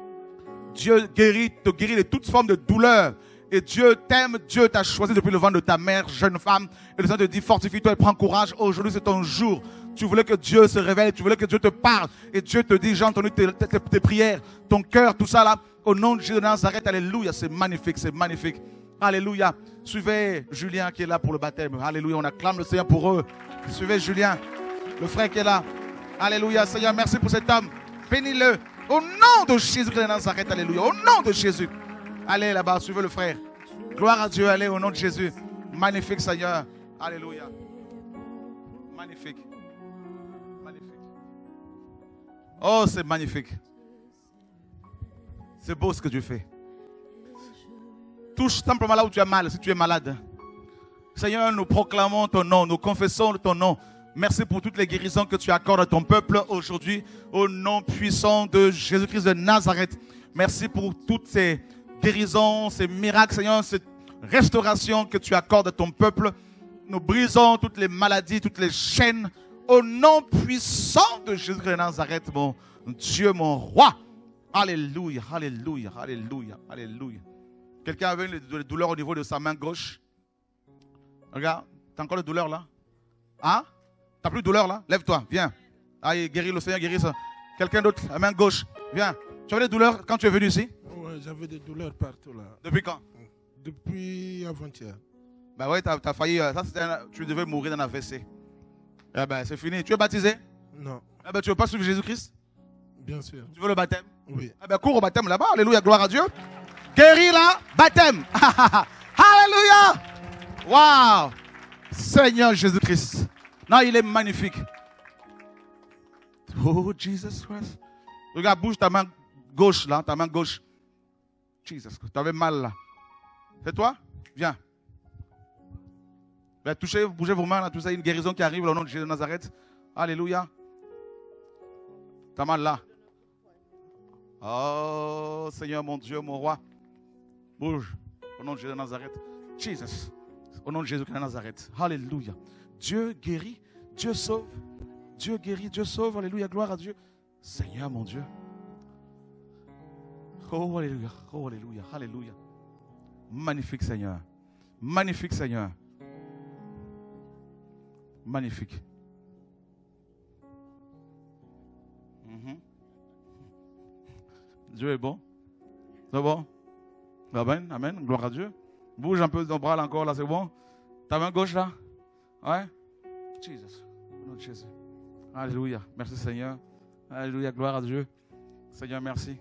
A: Dieu te guérit de toute forme de douleur. Et Dieu t'aime, Dieu t'a choisi depuis le ventre de ta mère, jeune femme. Et le Seigneur te dit, fortifie-toi et prends courage. Aujourd'hui, c'est ton jour. Tu voulais que Dieu se révèle, tu voulais que Dieu te parle. Et Dieu te dit, j'ai entendu tes prières, ton cœur, tout ça là. Au nom de Jésus de Nazareth, alléluia, c'est magnifique, c'est magnifique. Alléluia. Suivez Julien qui est là pour le baptême. Alléluia, on acclame le Seigneur pour eux. Suivez Julien, le frère qui est là. Alléluia, Seigneur, merci pour cet homme. Bénis-le. Au nom de Jésus de Nazareth, alléluia. Au nom de Jésus. Allez là-bas, suivez le frère. Gloire à Dieu, allez au nom de Jésus. Magnifique Seigneur. Alléluia. Magnifique. Oh, c'est magnifique. C'est beau ce que Dieu fait. Touche simplement là où tu as mal, si tu es malade. Seigneur, nous proclamons ton nom, nous confessons ton nom. Merci pour toutes les guérisons que tu accordes à ton peuple aujourd'hui, au nom puissant de Jésus-Christ de Nazareth. Merci pour toutes ces guérisons, ces miracles, Seigneur, cette restauration que tu accordes à ton peuple. Nous brisons toutes les maladies, toutes les chaînes, au nom puissant de Jésus-Christ de Nazareth, mon Dieu, mon roi. Alléluia, alléluia, alléluia, alléluia. Quelqu'un avait une douleur au niveau de sa main gauche? Regarde, t'as encore de douleur là? Hein? T'as plus de douleur là? Lève-toi, viens. Allez, guéris, le Seigneur guérit ça. Quelqu'un d'autre, la main gauche, viens. Tu avais des douleurs quand tu es venu ici?
D: Ouais, j'avais des douleurs partout là.
A: Depuis quand?
D: Depuis avant-hier.
A: Ben oui, t'as failli, tu devais mourir d'un AVC. Eh ben c'est fini. Tu es baptisé?
D: Non,
A: Eh ben tu veux pas suivre Jésus-Christ?
D: bien sûr.
A: Tu veux le baptême?
D: Oui.
A: Eh ben cours au baptême là-bas, alléluia, gloire à Dieu. Guéris là, baptême. Alléluia. Waouh. Seigneur Jésus-Christ. Non, il est magnifique. Oh, Jesus Christ. Regarde, bouge ta main gauche là, ta main gauche. Jesus Christ, tu avais mal là. C'est toi? Viens. Ben, touchez, bougez vos mains là, tout ça, une guérison qui arrive au nom de Jésus de Nazareth. Alléluia. T'as mal là. Oh, Seigneur mon Dieu, mon roi. Bouge. Au nom de Jésus de Nazareth. Jesus. Au nom de Jésus de Nazareth. Alléluia. Dieu guérit, Dieu sauve. Dieu guérit, Dieu sauve. Alléluia, gloire à Dieu. Seigneur mon Dieu. Oh, alléluia. Oh, alléluia. Alléluia. Magnifique Seigneur. Magnifique Seigneur. Magnifique. Dieu est bon. C'est bon. Amen. Amen. Gloire à Dieu. Bouge un peu ton bras là encore là, c'est bon. Ta main gauche là. Ouais. Jesus. Au nom de Jésus. Alléluia. Merci Seigneur. Alléluia. Gloire à Dieu. Seigneur, merci.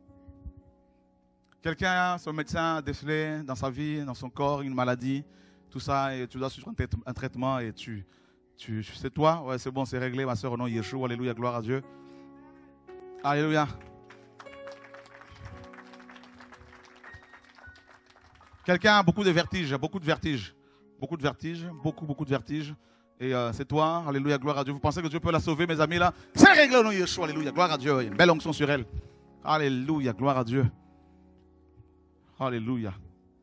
A: Quelqu'un, son médecin a décelé dans sa vie, dans son corps, une maladie, tout ça, et tu dois suivre un traitement et c'est toi? Ouais, c'est bon, c'est réglé, ma soeur, au nom de Yeshua. Alléluia, gloire à Dieu. Alléluia. Quelqu'un a beaucoup de vertiges, beaucoup de vertiges. Beaucoup de vertiges, beaucoup de vertiges. Et c'est toi, alléluia, gloire à Dieu. Vous pensez que Dieu peut la sauver, mes amis, là? C'est réglé au nom de Yeshua, alléluia, gloire à Dieu. Il y a une belle onction sur elle. Alléluia, gloire à Dieu. Alléluia.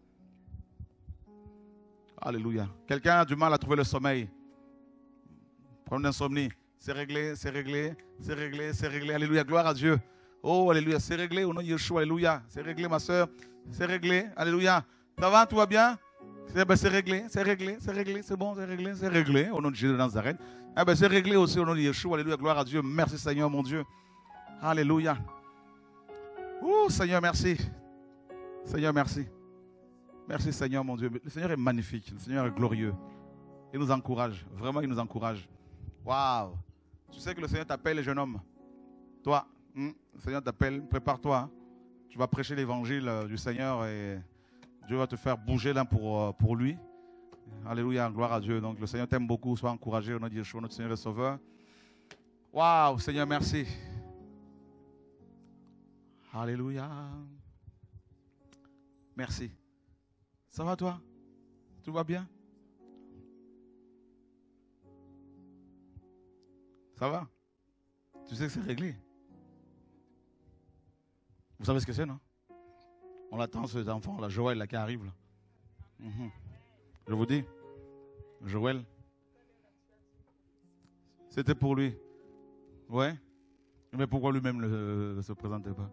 A: Alléluia. Quelqu'un a du mal à trouver le sommeil. Problème d'insomnie. C'est réglé, c'est réglé, c'est réglé, c'est réglé. Alléluia, gloire à Dieu. Oh, alléluia, c'est réglé au nom de Yeshua, alléluia. C'est réglé, ma soeur. C'est réglé, alléluia. Ça va, tout va bien? C'est réglé, c'est réglé, c'est réglé, c'est bon, c'est réglé au nom de Jésus de Nazareth. C'est réglé aussi au nom de Yeshua, alléluia, gloire à Dieu. Merci Seigneur, mon Dieu. Alléluia. Oh, Seigneur, merci. Seigneur, merci. Merci Seigneur, mon Dieu. Le Seigneur est magnifique, le Seigneur est glorieux. Il nous encourage, vraiment il nous encourage. Waouh! Tu sais que le Seigneur t'appelle, jeune homme. Toi, le Seigneur t'appelle, prépare-toi. Hein. Tu vas prêcher l'évangile du Seigneur et Dieu va te faire bouger là pour lui. Alléluia, gloire à Dieu. Donc le Seigneur t'aime beaucoup, sois encouragé au nom de Yeshua, notre Seigneur et Sauveur. Waouh, Seigneur, merci. Alléluia. Merci. Ça va toi? Tout va bien? Ça va? Tu sais que c'est réglé. Vous savez ce que c'est, non? On attend cet enfant, là, Joël, là, qui arrive. Là. Je vous dis, Joël, c'était pour lui. Ouais? Mais pourquoi lui-même ne se présentait pas?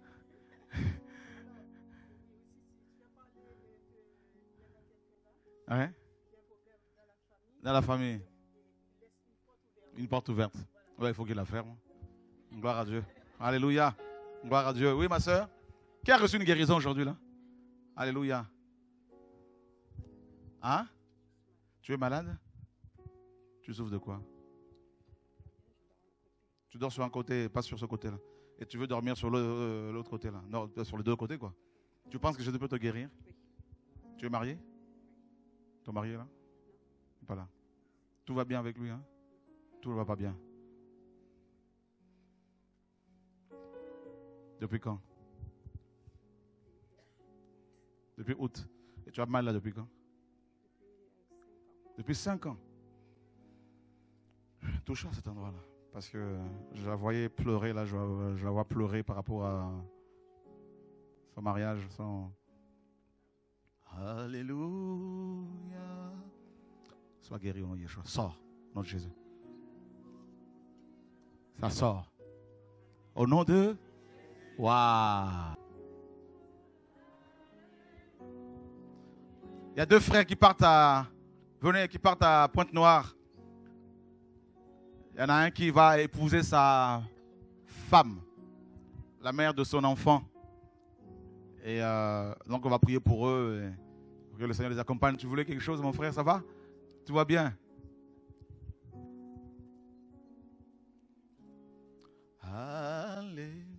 A: Ouais? Dans la famille. Une porte ouverte. Ouais, il faut qu'il la ferme. Gloire à Dieu. Alléluia. Gloire à Dieu. Oui, ma soeur? Qui a reçu une guérison aujourd'hui là? Alléluia. Hein? Tu es malade? Tu souffres de quoi? Tu dors sur un côté, pas sur ce côté-là. Et tu veux dormir sur l'autre côté là. Non, sur les deux côtés quoi. Tu penses que Jésus peut te guérir? Tu es marié? Ton mari est là? Pas là. Tout va bien avec lui, hein? Tout ne va pas bien. Depuis quand? Depuis août. Et tu as mal là depuis quand? Depuis 5 ans. Touche à cet endroit-là. Parce que je la voyais pleurer, là, je la vois pleurer par rapport à son mariage. Alléluia. Sois guéri au nom de Yeshua. Sors, au nom de Jésus. Ça sort. Au nom de... Waouh. Il y a 2 frères qui partent à Pointe-Noire. Il y en a un qui va épouser sa femme, la mère de son enfant. Et donc on va prier pour eux. Et que le Seigneur les accompagne. Tu voulais quelque chose, mon frère, ça va? Tout va bien? Alléluia.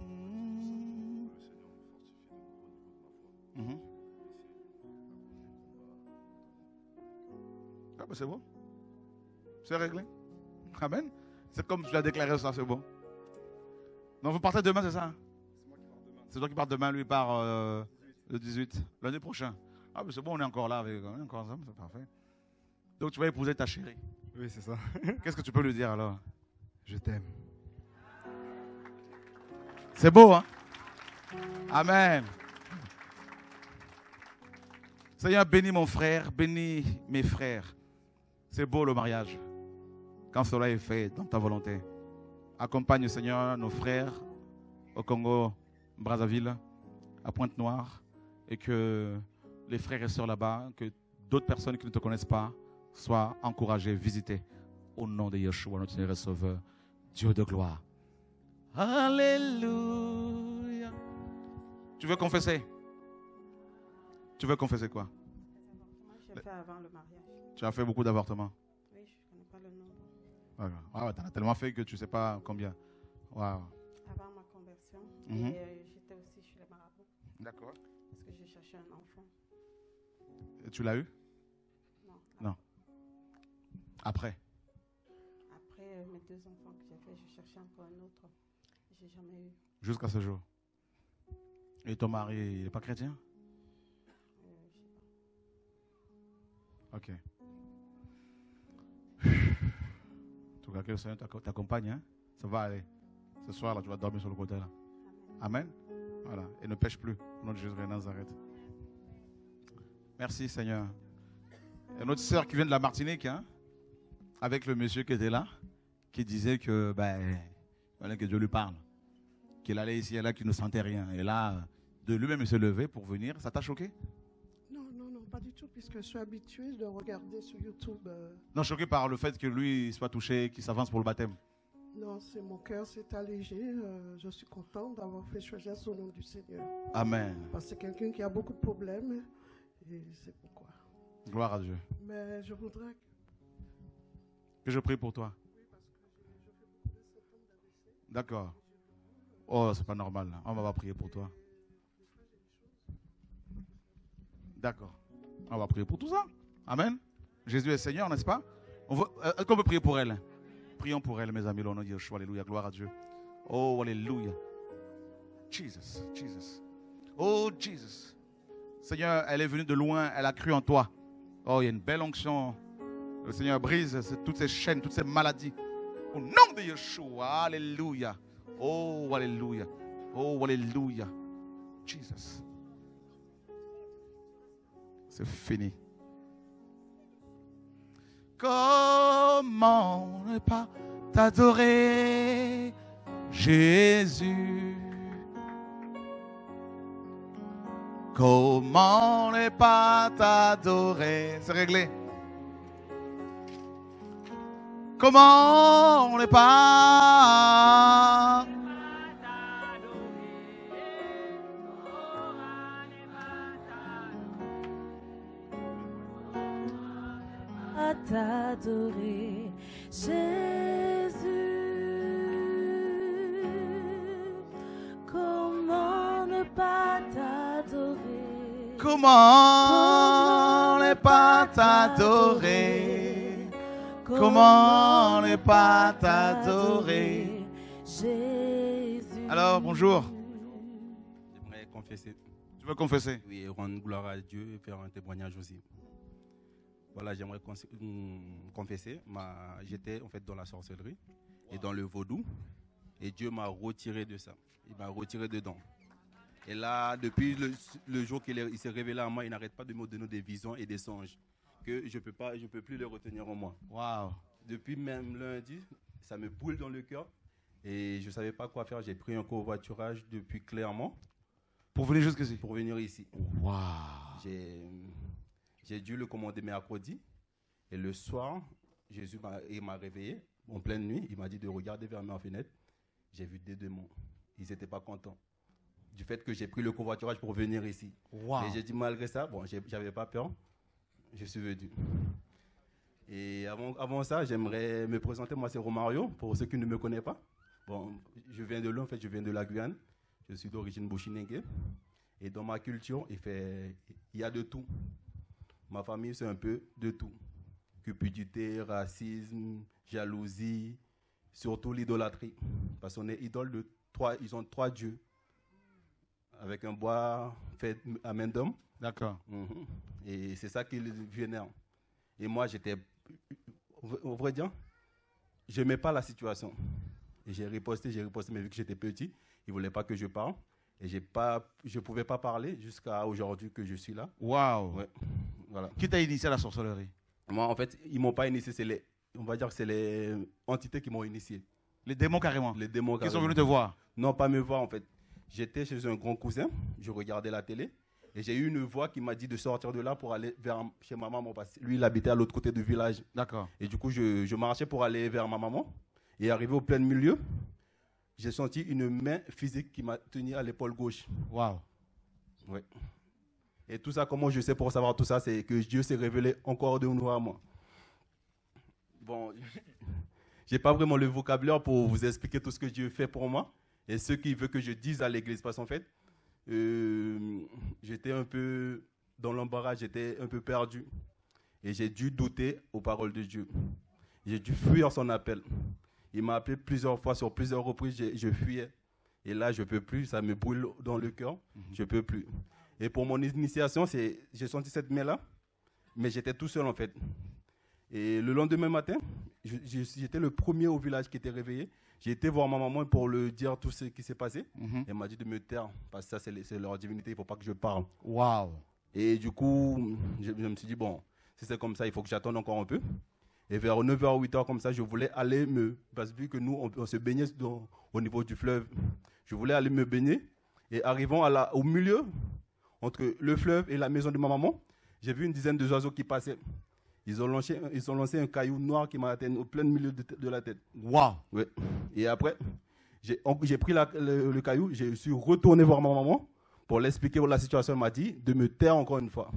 A: Ah ben c'est bon. C'est réglé. Amen. C'est comme tu l'as déclaré ça, c'est bon. Donc vous partez demain, c'est ça? C'est toi qui pars demain, lui part le 18, l'année prochaine. Ah ben c'est bon, on est encore là, on est encore ensemble, c'est parfait. Donc tu vas épouser ta chérie.
E: Oui, c'est ça.
A: Qu'est-ce que tu peux lui dire alors?
E: Je t'aime.
A: C'est beau, hein? Amen. Seigneur, bénis mon frère, bénis mes frères. C'est beau le mariage. Quand cela est fait dans ta volonté. Accompagne, Seigneur, nos frères au Congo, Brazzaville, à Pointe-Noire, et que les frères et sœurs là-bas, que d'autres personnes qui ne te connaissent pas, soient encouragées, visitées. Au nom de Yeshua, notre Seigneur et Sauveur, Dieu de gloire. Alléluia. Tu veux confesser? Tu veux confesser quoi?
C: J'ai fait avant le mariage.
A: Tu as fait beaucoup d'avortements.
C: Oui, je ne connais pas le nombre.
A: Ah ouais, tu en as tellement fait que tu ne sais pas combien. Wow.
C: Avant ma conversion, et j'étais aussi chez les marabouts.
A: D'accord.
C: Parce que j'ai cherché un enfant.
A: Et tu l'as eu?
C: Non.
A: Non. Après?
C: Après mes 2 enfants que j'ai fait, je cherchais encore un autre. Je n'ai jamais eu.
A: Jusqu'à ce jour. Et ton mari, il n'est pas chrétien?
C: Je sais pas.
A: Ok. En tout cas, que le Seigneur t'accompagne. Hein? Ça va aller. Ce soir, là, tu vas dormir sur le côté. Là. Amen. Voilà. Et ne pêche plus. Au nom de Jésus de Nazareth. Merci, Seigneur. Et notre sœur qui vient de la Martinique, hein, avec le monsieur qui était là, qui disait que, voilà, que Dieu lui parle. Qu'il allait ici et là, qu'il ne sentait rien. Et là, de lui-même, il s'est levé pour venir. Ça t'a choqué?
F: Non, pas du tout, puisque je suis habituée de regarder sur YouTube.
A: Non, choqué par le fait que lui soit touché, qu'il s'avance pour le baptême.
F: Non, c'est mon cœur s'est allégé. Je suis contente d'avoir fait choisir au nom du Seigneur.
A: Amen.
F: Parce que c'est quelqu'un qui a beaucoup de problèmes, et c'est pourquoi.
A: Gloire à Dieu.
F: Mais je voudrais
A: Que je prie pour toi.
F: oui, parce que je fais beaucoup de symptômes d'AVC.
A: D'accord. Oh, c'est pas normal. On va prier pour toi. D'accord. On va prier pour tout ça. Amen. Jésus est Seigneur, n'est-ce pas? Est-ce qu'on peut prier pour elle? Prions pour elle, mes amis. Au nom de Yeshua. Alléluia. Gloire à Dieu. Oh, alléluia. Jesus, Jesus. Oh, Jesus. Seigneur, elle est venue de loin. Elle a cru en toi. Oh, il y a une belle onction. Le Seigneur brise toutes ces chaînes, toutes ces maladies. Au nom de Yeshua. Alléluia. Oh, alléluia. Oh, alléluia. Jesus. C'est fini. Comment ne pas t'adorer, Jésus? Comment ne pas t'adorer? C'est réglé. Comment ne pas
B: t'adorer, Jésus. Comment ne pas t'adorer?
A: Comment ne pas t'adorer? Comment ne pas t'adorer?
B: Jésus.
A: Alors, bonjour.
G: confesser.
A: Tu veux confesser?
G: Oui, et rendre gloire à Dieu et faire un témoignage aussi. Voilà, j'aimerais confesser. J'étais en fait dans la sorcellerie et dans le vaudou. Et Dieu m'a retiré de ça. Il m'a retiré dedans. Et là, depuis le jour qu'il s'est révélé à moi, il n'arrête pas de me donner des visions et des songes que je peux plus les retenir en moi.
A: Waouh.
G: Depuis même lundi, ça me brûle dans le cœur et je ne savais pas quoi faire. J'ai pris un covoiturage depuis Clermont.
A: Pour venir jusqu'ici?
G: Pour venir ici.
A: Waouh.
G: J'ai dû le commander mercredi et le soir, Jésus m'a réveillé en pleine nuit. Il m'a dit de regarder vers ma fenêtre. J'ai vu des démons. Ils n'étaient pas contents du fait que j'ai pris le covoiturage pour venir ici.
A: Wow.
G: Et j'ai dit malgré ça, bon, j'avais pas peur. Je suis venu. Et avant ça, j'aimerais me présenter. Moi, c'est Romario, pour ceux qui ne me connaissent pas. Bon, je viens de là, en fait, je viens de la Guyane. Je suis d'origine bouchinengue. Et dans ma culture, il y a de tout. Ma famille, c'est un peu de tout. Cupidité, racisme, jalousie, surtout l'idolâtrie. Parce qu'on est idole de trois, ils ont 3 dieux. Avec un bois fait à main d'homme.
A: D'accord.
G: Et c'est ça qui les vénère. Et moi, au vrai dire, je n'aimais pas la situation. Et j'ai riposté, mais vu que j'étais petit, ils ne voulaient pas que je parle. Et je ne pouvais pas parler jusqu'à aujourd'hui que je suis là.
A: Waouh.
G: Ouais. Voilà.
A: Qui t'a initié à la sorcellerie?
G: Moi, en fait, ils ne m'ont pas initié. On va dire que c'est les entités qui m'ont initié.
A: Les démons carrément?
G: Les démons carrément.
A: Qui sont venus te voir?
G: Non, pas me voir en fait. J'étais chez un grand cousin, je regardais la télé et j'ai eu une voix qui m'a dit de sortir de là pour aller chez ma maman parce que lui, il habitait à l'autre côté du village.
A: D'accord.
G: Et du coup, je marchais pour aller vers ma maman et arrivé au plein milieu, j'ai senti une main physique qui m'a tenu à l'épaule gauche.
A: Waouh.
G: Ouais. Et tout ça, comment je sais pour savoir tout ça, c'est que Dieu s'est révélé encore de nouveau à moi. Bon, j'ai pas vraiment le vocabulaire pour vous expliquer tout ce que Dieu fait pour moi. Et ce qu'il veut que je dise à l'église, parce qu'en fait, j'étais un peu dans l'embarras, j'étais un peu perdu. Et j'ai dû douter aux paroles de Dieu. J'ai dû fuir son appel. Il m'a appelé plusieurs fois, sur plusieurs reprises, je fuyais. Et là, je ne peux plus, ça me brûle dans le cœur, je ne peux plus. Et pour mon initiation, j'ai senti cette main-là, mais j'étais tout seul en fait. Et le lendemain matin, j'étais le premier au village qui était réveillé. J'ai été voir ma maman pour lui dire tout ce qui s'est passé. Elle m'a dit de me taire, parce que ça, c'est leur divinité, il ne faut pas que je parle.
A: Waouh. Et
G: du coup, je me suis dit, bon, si c'est comme ça, il faut que j'attende encore un peu. Et vers 9h, 8h, comme ça, je voulais aller parce que vu que nous, on se baignait au niveau du fleuve, je voulais aller me baigner. Et arrivant au milieu, entre le fleuve et la maison de ma maman, j'ai vu une dizaine d'oiseaux qui passaient. Ils ont lancé un caillou noir qui m'a atteint au plein milieu de la tête.
A: Waouh.
G: Ouais. Et après, j'ai pris le caillou, je suis retourné voir ma maman pour l'expliquer la situation. Elle m'a dit de me taire encore une fois.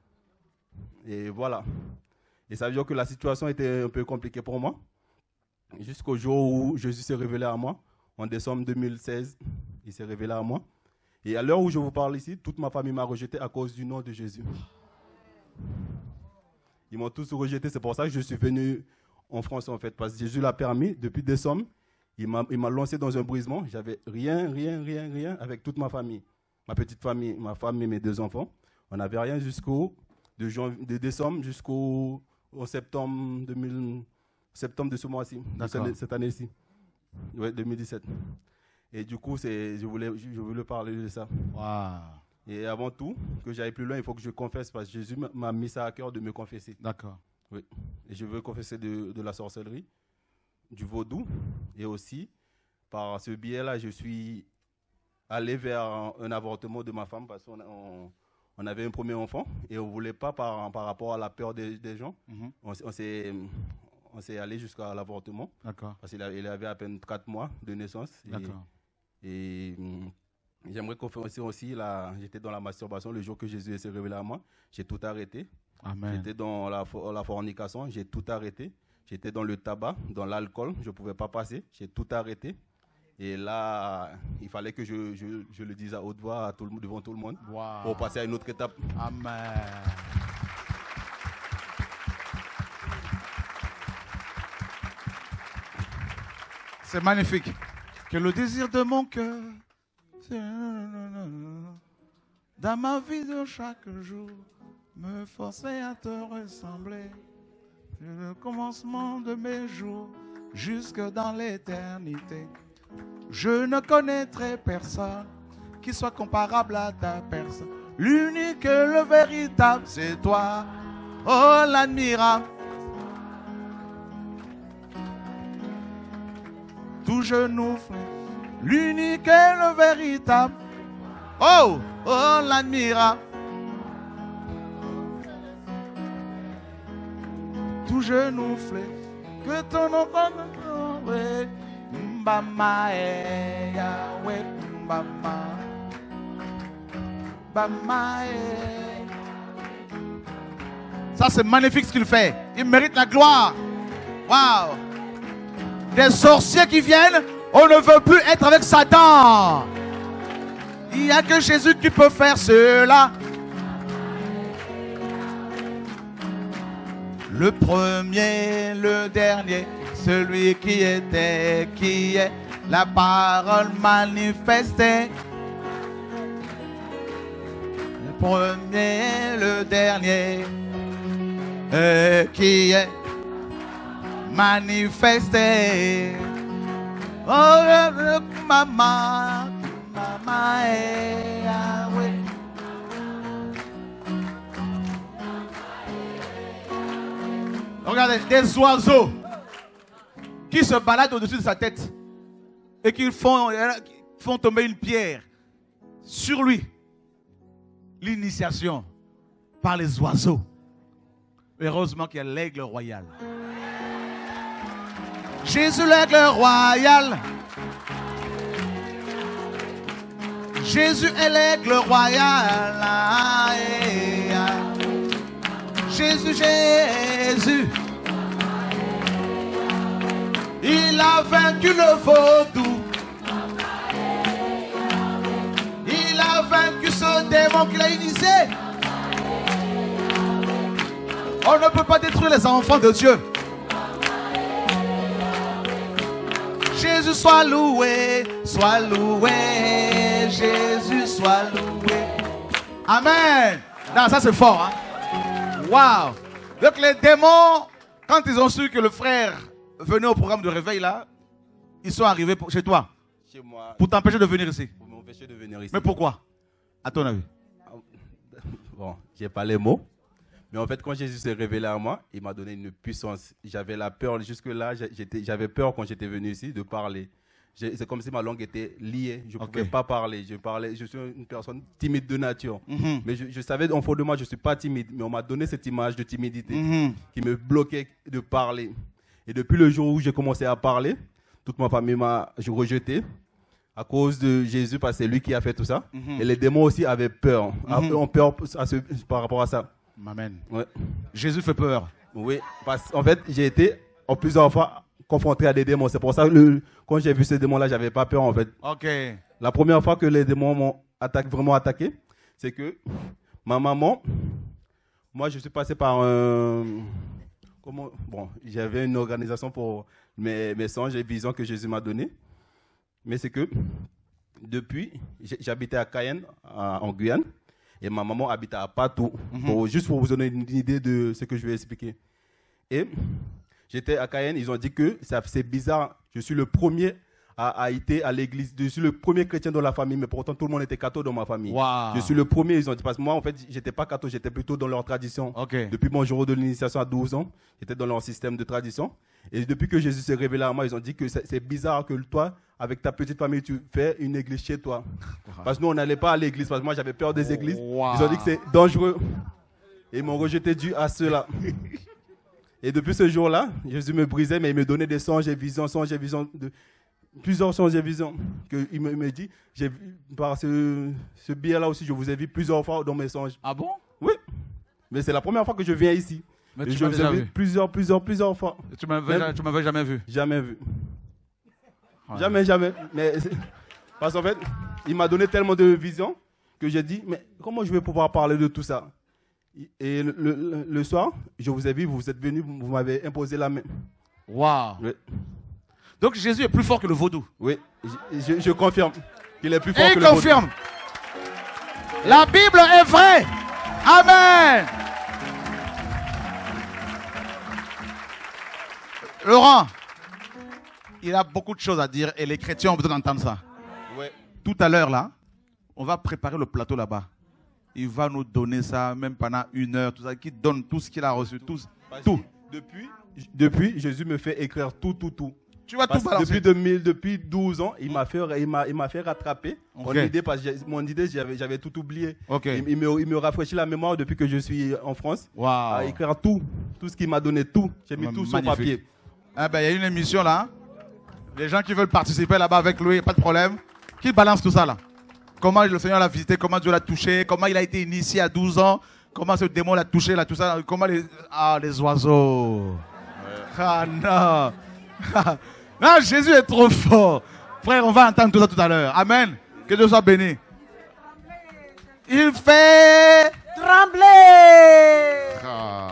G: Et voilà. Et ça veut dire que la situation était un peu compliquée pour moi. Jusqu'au jour où Jésus s'est révélé à moi. En décembre 2016, il s'est révélé à moi. Et à l'heure où je vous parle ici, toute ma famille m'a rejeté à cause du nom de Jésus. Ils m'ont tous rejeté. C'est pour ça que je suis venu en France, en fait. Parce que Jésus l'a permis. Depuis décembre, il m'a lancé dans un brisement. J'avais rien avec toute ma famille. Ma petite famille, ma femme et mes 2 enfants. On n'avait rien de décembre jusqu'au septembre de ce mois-ci, cette année-ci. Ouais, 2017. Et du coup, je voulais parler de ça.
A: Waouh.
G: Et avant tout, que j'aille plus loin, il faut que je confesse parce que Jésus m'a mis ça à cœur de me confesser.
A: D'accord.
G: Oui. Et je veux confesser de la sorcellerie, du vaudou. Et aussi, par ce biais-là, je suis allé vers un avortement de ma femme parce qu'on avait un premier enfant et on ne voulait pas, par rapport à la peur des gens, on s'est allé jusqu'à l'avortement.
A: D'accord.
G: Parce qu'il avait à peine 4 mois de naissance.
A: D'accord.
G: Et j'aimerais confesser aussi, j'étais dans la masturbation le jour que Jésus s'est révélé à moi. J'ai tout arrêté.
A: Amen.
G: J'étais dans la fornication, j'ai tout arrêté. J'étais dans le tabac, dans l'alcool, je ne pouvais pas passer. J'ai tout arrêté. Et là, il fallait que je le dise à haute voix devant tout le monde.
A: Wow.
G: Pour passer à une autre étape.
A: Amen. C'est magnifique. Que le désir de mon cœur. dans ma vie de chaque jour, me forcer à te ressembler. Le commencement de mes jours, jusque dans l'éternité. Je ne connaîtrai personne qui soit comparable à ta personne. L'unique et le véritable, c'est toi, oh l'admirable. Tout genou fléchit, l'unique et le véritable, oh, oh l'admirable. Tout genou fléchit, que ton nom connaisse, Mbama e Yahweh, Mbama. Ça c'est magnifique ce qu'il fait. Il mérite la gloire. Waouh. Des sorciers qui viennent, on ne veut plus être avec Satan. Il n'y a que Jésus qui peut faire cela. Le premier, le dernier, celui qui était, qui est, la parole manifestée. Premier, le dernier, qui est manifesté. Oh, maman, maman, Yahweh. Regardez, des oiseaux qui se baladent au-dessus de sa tête et qui font tomber une pierre sur lui. L'initiation par les oiseaux. Heureusement qu'il y a l'aigle royal. Jésus l'aigle royal. Jésus est l'aigle royal. Jésus, Jésus. Il a vaincu le vaudou. Il a vaincu ce démon qu'il a initié. On ne peut pas détruire les enfants de Dieu. Jésus soit loué, Jésus soit loué. Amen. Non, ça c'est fort. Hein? Waouh. Donc les démons, quand ils ont su que le frère venait au programme de réveil là, ils sont arrivés chez toi.
G: Chez moi.
A: Pour t'empêcher de venir ici.
G: Pour m'empêcher de venir ici.
A: Mais pourquoi? À ton avis?
G: Bon, j'ai pas les mots. Mais en fait, quand Jésus s'est révélé à moi, il m'a donné une puissance. J'avais la peur. Jusque-là, j'avais peur quand j'étais venu ici de parler. C'est comme si ma langue était liée. Je ne pouvais pas parler. Je suis une personne timide de nature. Mais je savais, en fond de moi, je ne suis pas timide. Mais on m'a donné cette image de timidité qui me bloquait de parler. Et depuis le jour où j'ai commencé à parler, toute ma famille m'a rejeté à cause de Jésus, parce que c'est lui qui a fait tout ça. Et les démons aussi avaient peur. Ont peur par rapport à ça.
A: Amen.
G: Ouais.
A: Jésus fait peur.
G: Oui, parce qu'en fait, j'ai été en plusieurs fois confronté à des démons. C'est pour ça que quand j'ai vu ces démons-là, j'avais pas peur en fait.
A: Ok.
G: La première fois que les démons m'ont vraiment attaqué, c'est que ma maman, moi je suis passé par j'avais une organisation pour mes songes et visions que Jésus m'a donné. Mais c'est que depuis, j'habitais à Cayenne, en Guyane. Et ma maman habitait à Patou, juste pour vous donner une idée de ce que je vais expliquer. Et j'étais à Cayenne, ils ont dit que c'est bizarre, je suis le premier à être à l'église, je suis le premier chrétien dans la famille, mais pourtant tout le monde était catho dans ma famille.
A: Wow.
G: Je suis le premier, ils ont dit, parce que moi en fait, j'étais pas catho, j'étais plutôt dans leur tradition. Depuis mon jour de l'initiation à 12 ans, j'étais dans leur système de tradition. Et depuis que Jésus s'est révélé à moi, ils ont dit que c'est bizarre que toi, avec ta petite famille, tu fais une église chez toi. Parce que nous, on n'allait pas à l'église, parce que moi, j'avais peur des églises. Ils ont dit que c'est dangereux. Et ils m'ont rejeté dû à cela. Et depuis ce jour-là, Jésus me brisait, mais il me donnait des songes et visions, plusieurs songes et visions. Il me dit, par ce biais-là aussi, je vous ai vu plusieurs fois dans mes songes.
A: Ah bon?
G: Oui. Mais c'est la première fois que je viens ici.
A: Mais
G: tu m'avais déjà vu plusieurs fois.
A: Tu m'avais jamais vu?
G: Jamais vu.
A: Ouais.
G: Jamais. Mais parce qu'en fait, il m'a donné tellement de visions que j'ai dit, mais comment je vais pouvoir parler de tout ça? Et le soir, je vous ai vu, vous êtes venus, vous m'avez imposé la main.
A: Waouh.
G: Oui.
A: Donc Jésus est plus fort que le vaudou.
G: Oui, je confirme qu'il est plus fort que le vaudou.
A: Et il confirme. La Bible est vraie. Amen. Laurent, il a beaucoup de choses à dire et les chrétiens ont besoin d'entendre ça.
G: Ouais.
A: Tout à l'heure, là, on va préparer le plateau là-bas. Il va nous donner ça, même pendant 1 heure, tout ça, qui donne tout ce qu'il a reçu, tout.
G: Depuis, Jésus me fait écrire tout.
A: Tu vas
G: Parce
A: tout
G: que
A: balancer.
G: depuis 12 ans, il m'a fait rattraper
A: Ok.
G: mon idée, parce que mon idée, j'avais tout oublié.
A: Ok.
G: Il me rafraîchit la mémoire depuis que je suis en France.
A: Waouh.
G: À écrire tout ce qu'il m'a donné, tout. J'ai mis tout sur
A: Magnifique.
G: papier.
A: Ah ben, il y a une émission là. Hein. Les gens qui veulent participer là-bas avec lui, pas de problème. Qui balance tout ça là? Comment le Seigneur l'a visité, comment Dieu l'a touché, comment il a été initié à 12 ans, comment ce démon l'a touché, là, tout ça, comment les oiseaux. Ouais. Ah non. Non, Jésus est trop fort. Frère, on va entendre tout ça tout à l'heure. Amen. Que Dieu soit béni. Il fait
B: Trembler.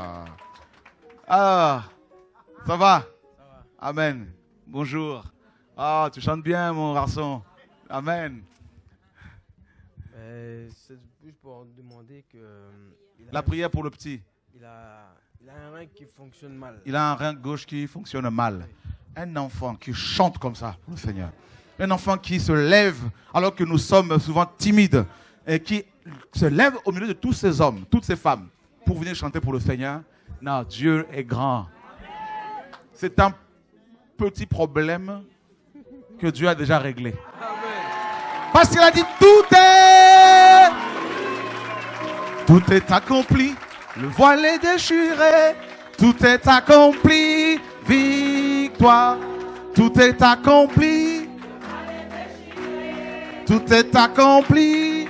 A: Ça va? Amen. Bonjour. Ah, tu chantes bien, mon garçon. Amen.
H: C'est juste pour demander que...
A: La prière pour le petit.
H: Il a un rein qui fonctionne mal.
A: Il a un rein gauche qui fonctionne mal. Un enfant qui chante comme ça pour le Seigneur. Un enfant qui se lève alors que nous sommes souvent timides et qui se lève au milieu de tous ces hommes, toutes ces femmes pour venir chanter pour le Seigneur. Non, Dieu est grand. C'est un petit problème que Dieu a déjà réglé. Parce qu'il a dit tout est accompli. Le voile est déchiré. Tout est accompli. Victoire. Tout est accompli. Tout est accompli.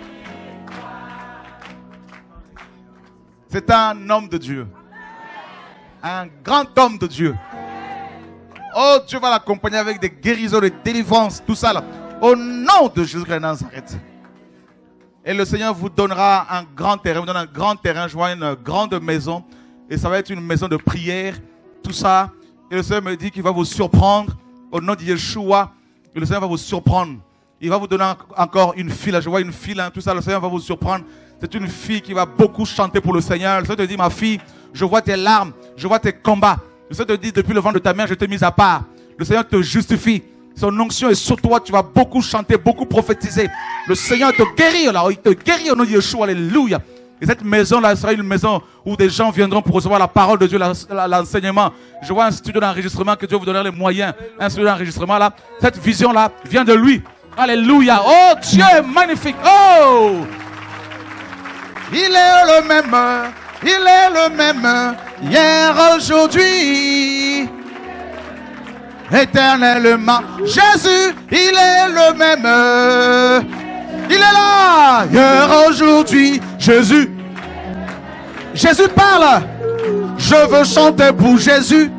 A: C'est un homme de Dieu. Un grand homme de Dieu. Oh, Dieu va l'accompagner avec des guérisons, des délivrances, tout ça là. Au nom de Jésus de Nazareth. Et le Seigneur vous donnera un grand terrain, vous donne un grand terrain, je vois une grande maison. Et ça va être une maison de prière, tout ça. Et le Seigneur me dit qu'il va vous surprendre au nom de Yeshua. Et le Seigneur va vous surprendre. Il va vous donner encore une fille, là. Je vois une fille, là, tout ça. Le Seigneur va vous surprendre. C'est une fille qui va beaucoup chanter pour le Seigneur. Le Seigneur te dit, ma fille, je vois tes larmes, je vois tes combats. Le Seigneur te dit, depuis le ventre de ta mère, je t'ai mise à part. Le Seigneur te justifie. Son onction est sur toi, tu vas beaucoup chanter, beaucoup prophétiser. Le Seigneur te guérit là, il te guérit au nom de Yeshua, alléluia. Et cette maison-là sera une maison où des gens viendront pour recevoir la parole de Dieu, l'enseignement. Je vois un studio d'enregistrement que Dieu vous donnera les moyens. Un studio d'enregistrement là, cette vision-là vient de lui. Alléluia. Oh, Dieu est magnifique. Oh, il est le même, hier, aujourd'hui. Éternellement, Jésus, il est le même. Il est là, hier, aujourd'hui, Jésus. Jésus parle. Je veux chanter pour Jésus.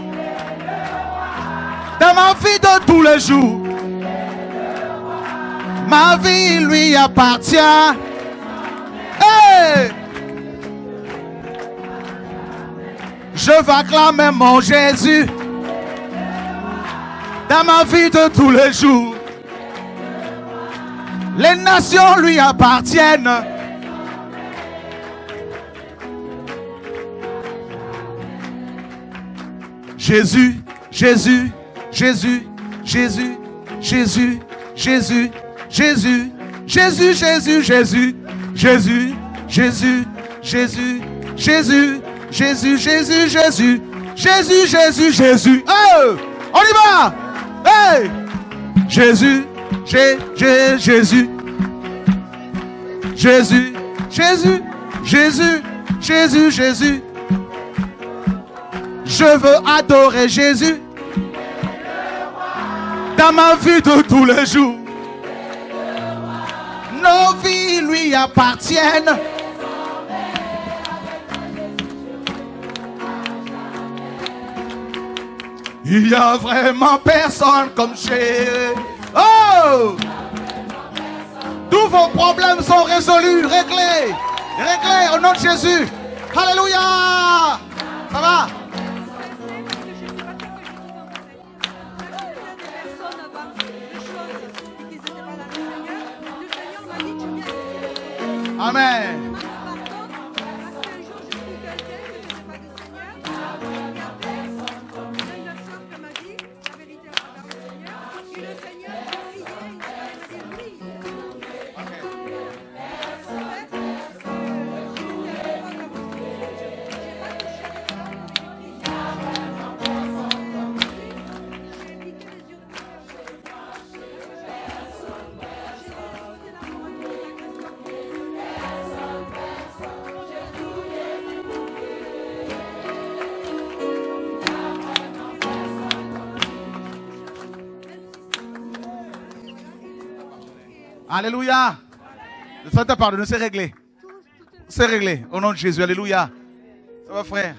A: Dans ma vie de tous les jours, ma vie lui appartient. Hey! Je veux acclamer mon Jésus. Dans ma vie de tous les jours, les nations lui appartiennent. Jésus, Jésus, Jésus, Jésus, Jésus, Jésus, Jésus, Jésus, Jésus, Jésus, Jésus, Jésus, Jésus, Jésus, Jésus, Jésus, Jésus, Jésus, Jésus, Jésus. Oh, on y va. Hey! Jésus, Jésus, Jésus, Jésus, Jésus, Jésus, Jésus. Je veux adorer Jésus dans ma vie de tous les jours. Nos vies lui appartiennent. Il y a vraiment personne comme chez... Oh! Tous vos problèmes sont résolus, réglés. Réglés au nom de Jésus. Alléluia! Ça va? Amen. Alléluia. Le Seigneur t'a pardonné, c'est réglé. C'est réglé. Au nom de Jésus, alléluia. Ça va, frère?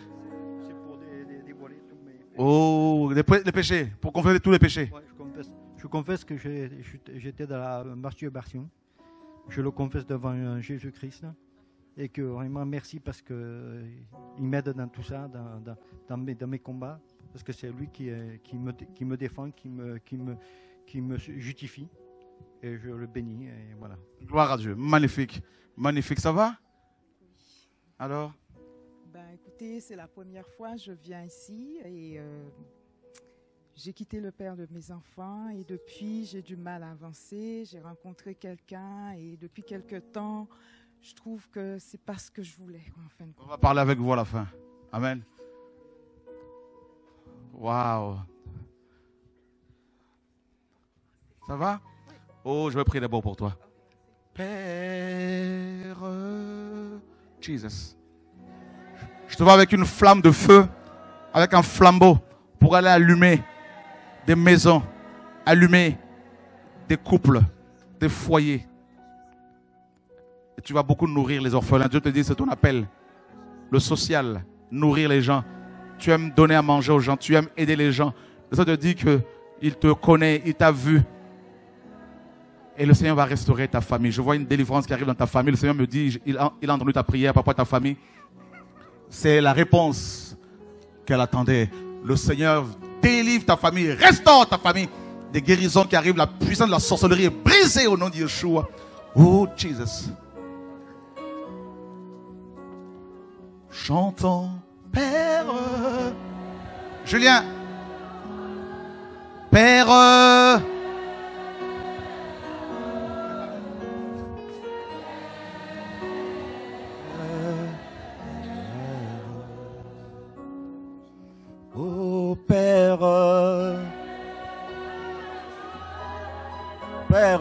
A: Oh, les péchés, pour confesser tous les péchés.
I: Ouais, je confesse que j'étais dans la masturbation. Je le confesse devant Jésus-Christ. Et que vraiment merci parce qu'il m'aide dans tout ça, dans mes combats. Parce que c'est lui qui me défend, qui me justifie. Et je le bénis. Et voilà.
A: Gloire à Dieu. Magnifique. Magnifique. Ça va? Alors?
J: Écoutez, c'est la première fois que je viens ici et j'ai quitté le père de mes enfants et depuis j'ai du mal à avancer. J'ai rencontré quelqu'un et depuis quelque temps, je trouve que c'est pas ce que je voulais. En fin de compte.
A: On va parler avec vous à la fin. Amen. Waouh. Ça va? Oh, je vais prier d'abord pour toi. Père Jesus. Je te vois avec une flamme de feu, avec un flambeau pour aller allumer des maisons, allumer des couples, des foyers. Et tu vas beaucoup nourrir les orphelins. Dieu te dit, c'est ton appel. Le social, nourrir les gens. Tu aimes donner à manger aux gens, tu aimes aider les gens. Le Seigneur te dit qu'il te connaît, il t'a vu. Et le Seigneur va restaurer ta famille. Je vois une délivrance qui arrive dans ta famille. Le Seigneur me dit, il a entendu ta prière par rapport à ta famille. C'est la réponse qu'elle attendait. Le Seigneur délivre ta famille, restaure ta famille. Des guérisons qui arrivent, la puissance de la sorcellerie est brisée au nom de Yeshua. Oh, Jesus. Chantons, Père. Julien. Père.
K: Oh Père, Père,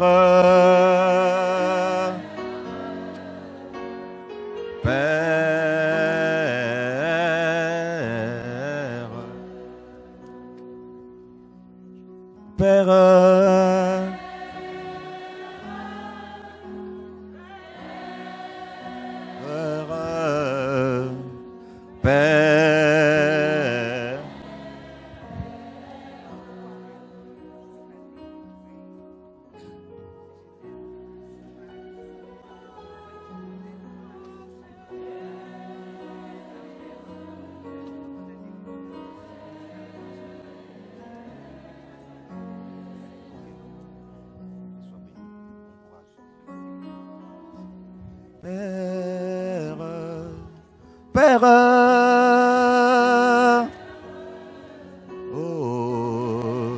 K: Père, Père, Père, Père, oh,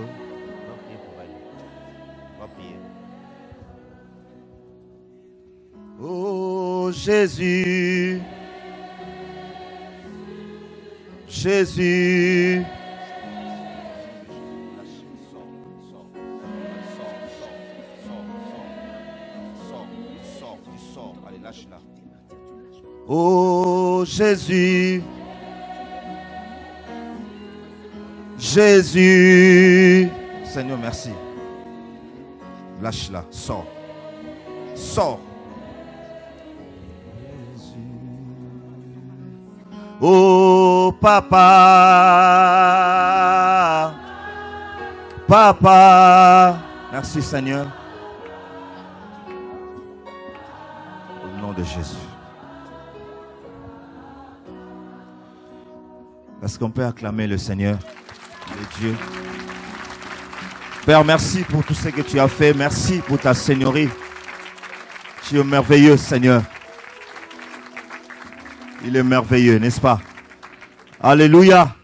K: oh Jésus, Jésus. Oh Jésus, Jésus. Seigneur, merci. Lâche-la, sors. Sors. Oh Papa, Papa. Merci Seigneur. Au nom de Jésus. Est-ce qu'on peut acclamer le Seigneur, le Dieu? Père, merci pour tout ce que tu as fait. Merci pour ta seigneurie. Tu es merveilleux, Seigneur. Il est merveilleux, n'est-ce pas? Alléluia.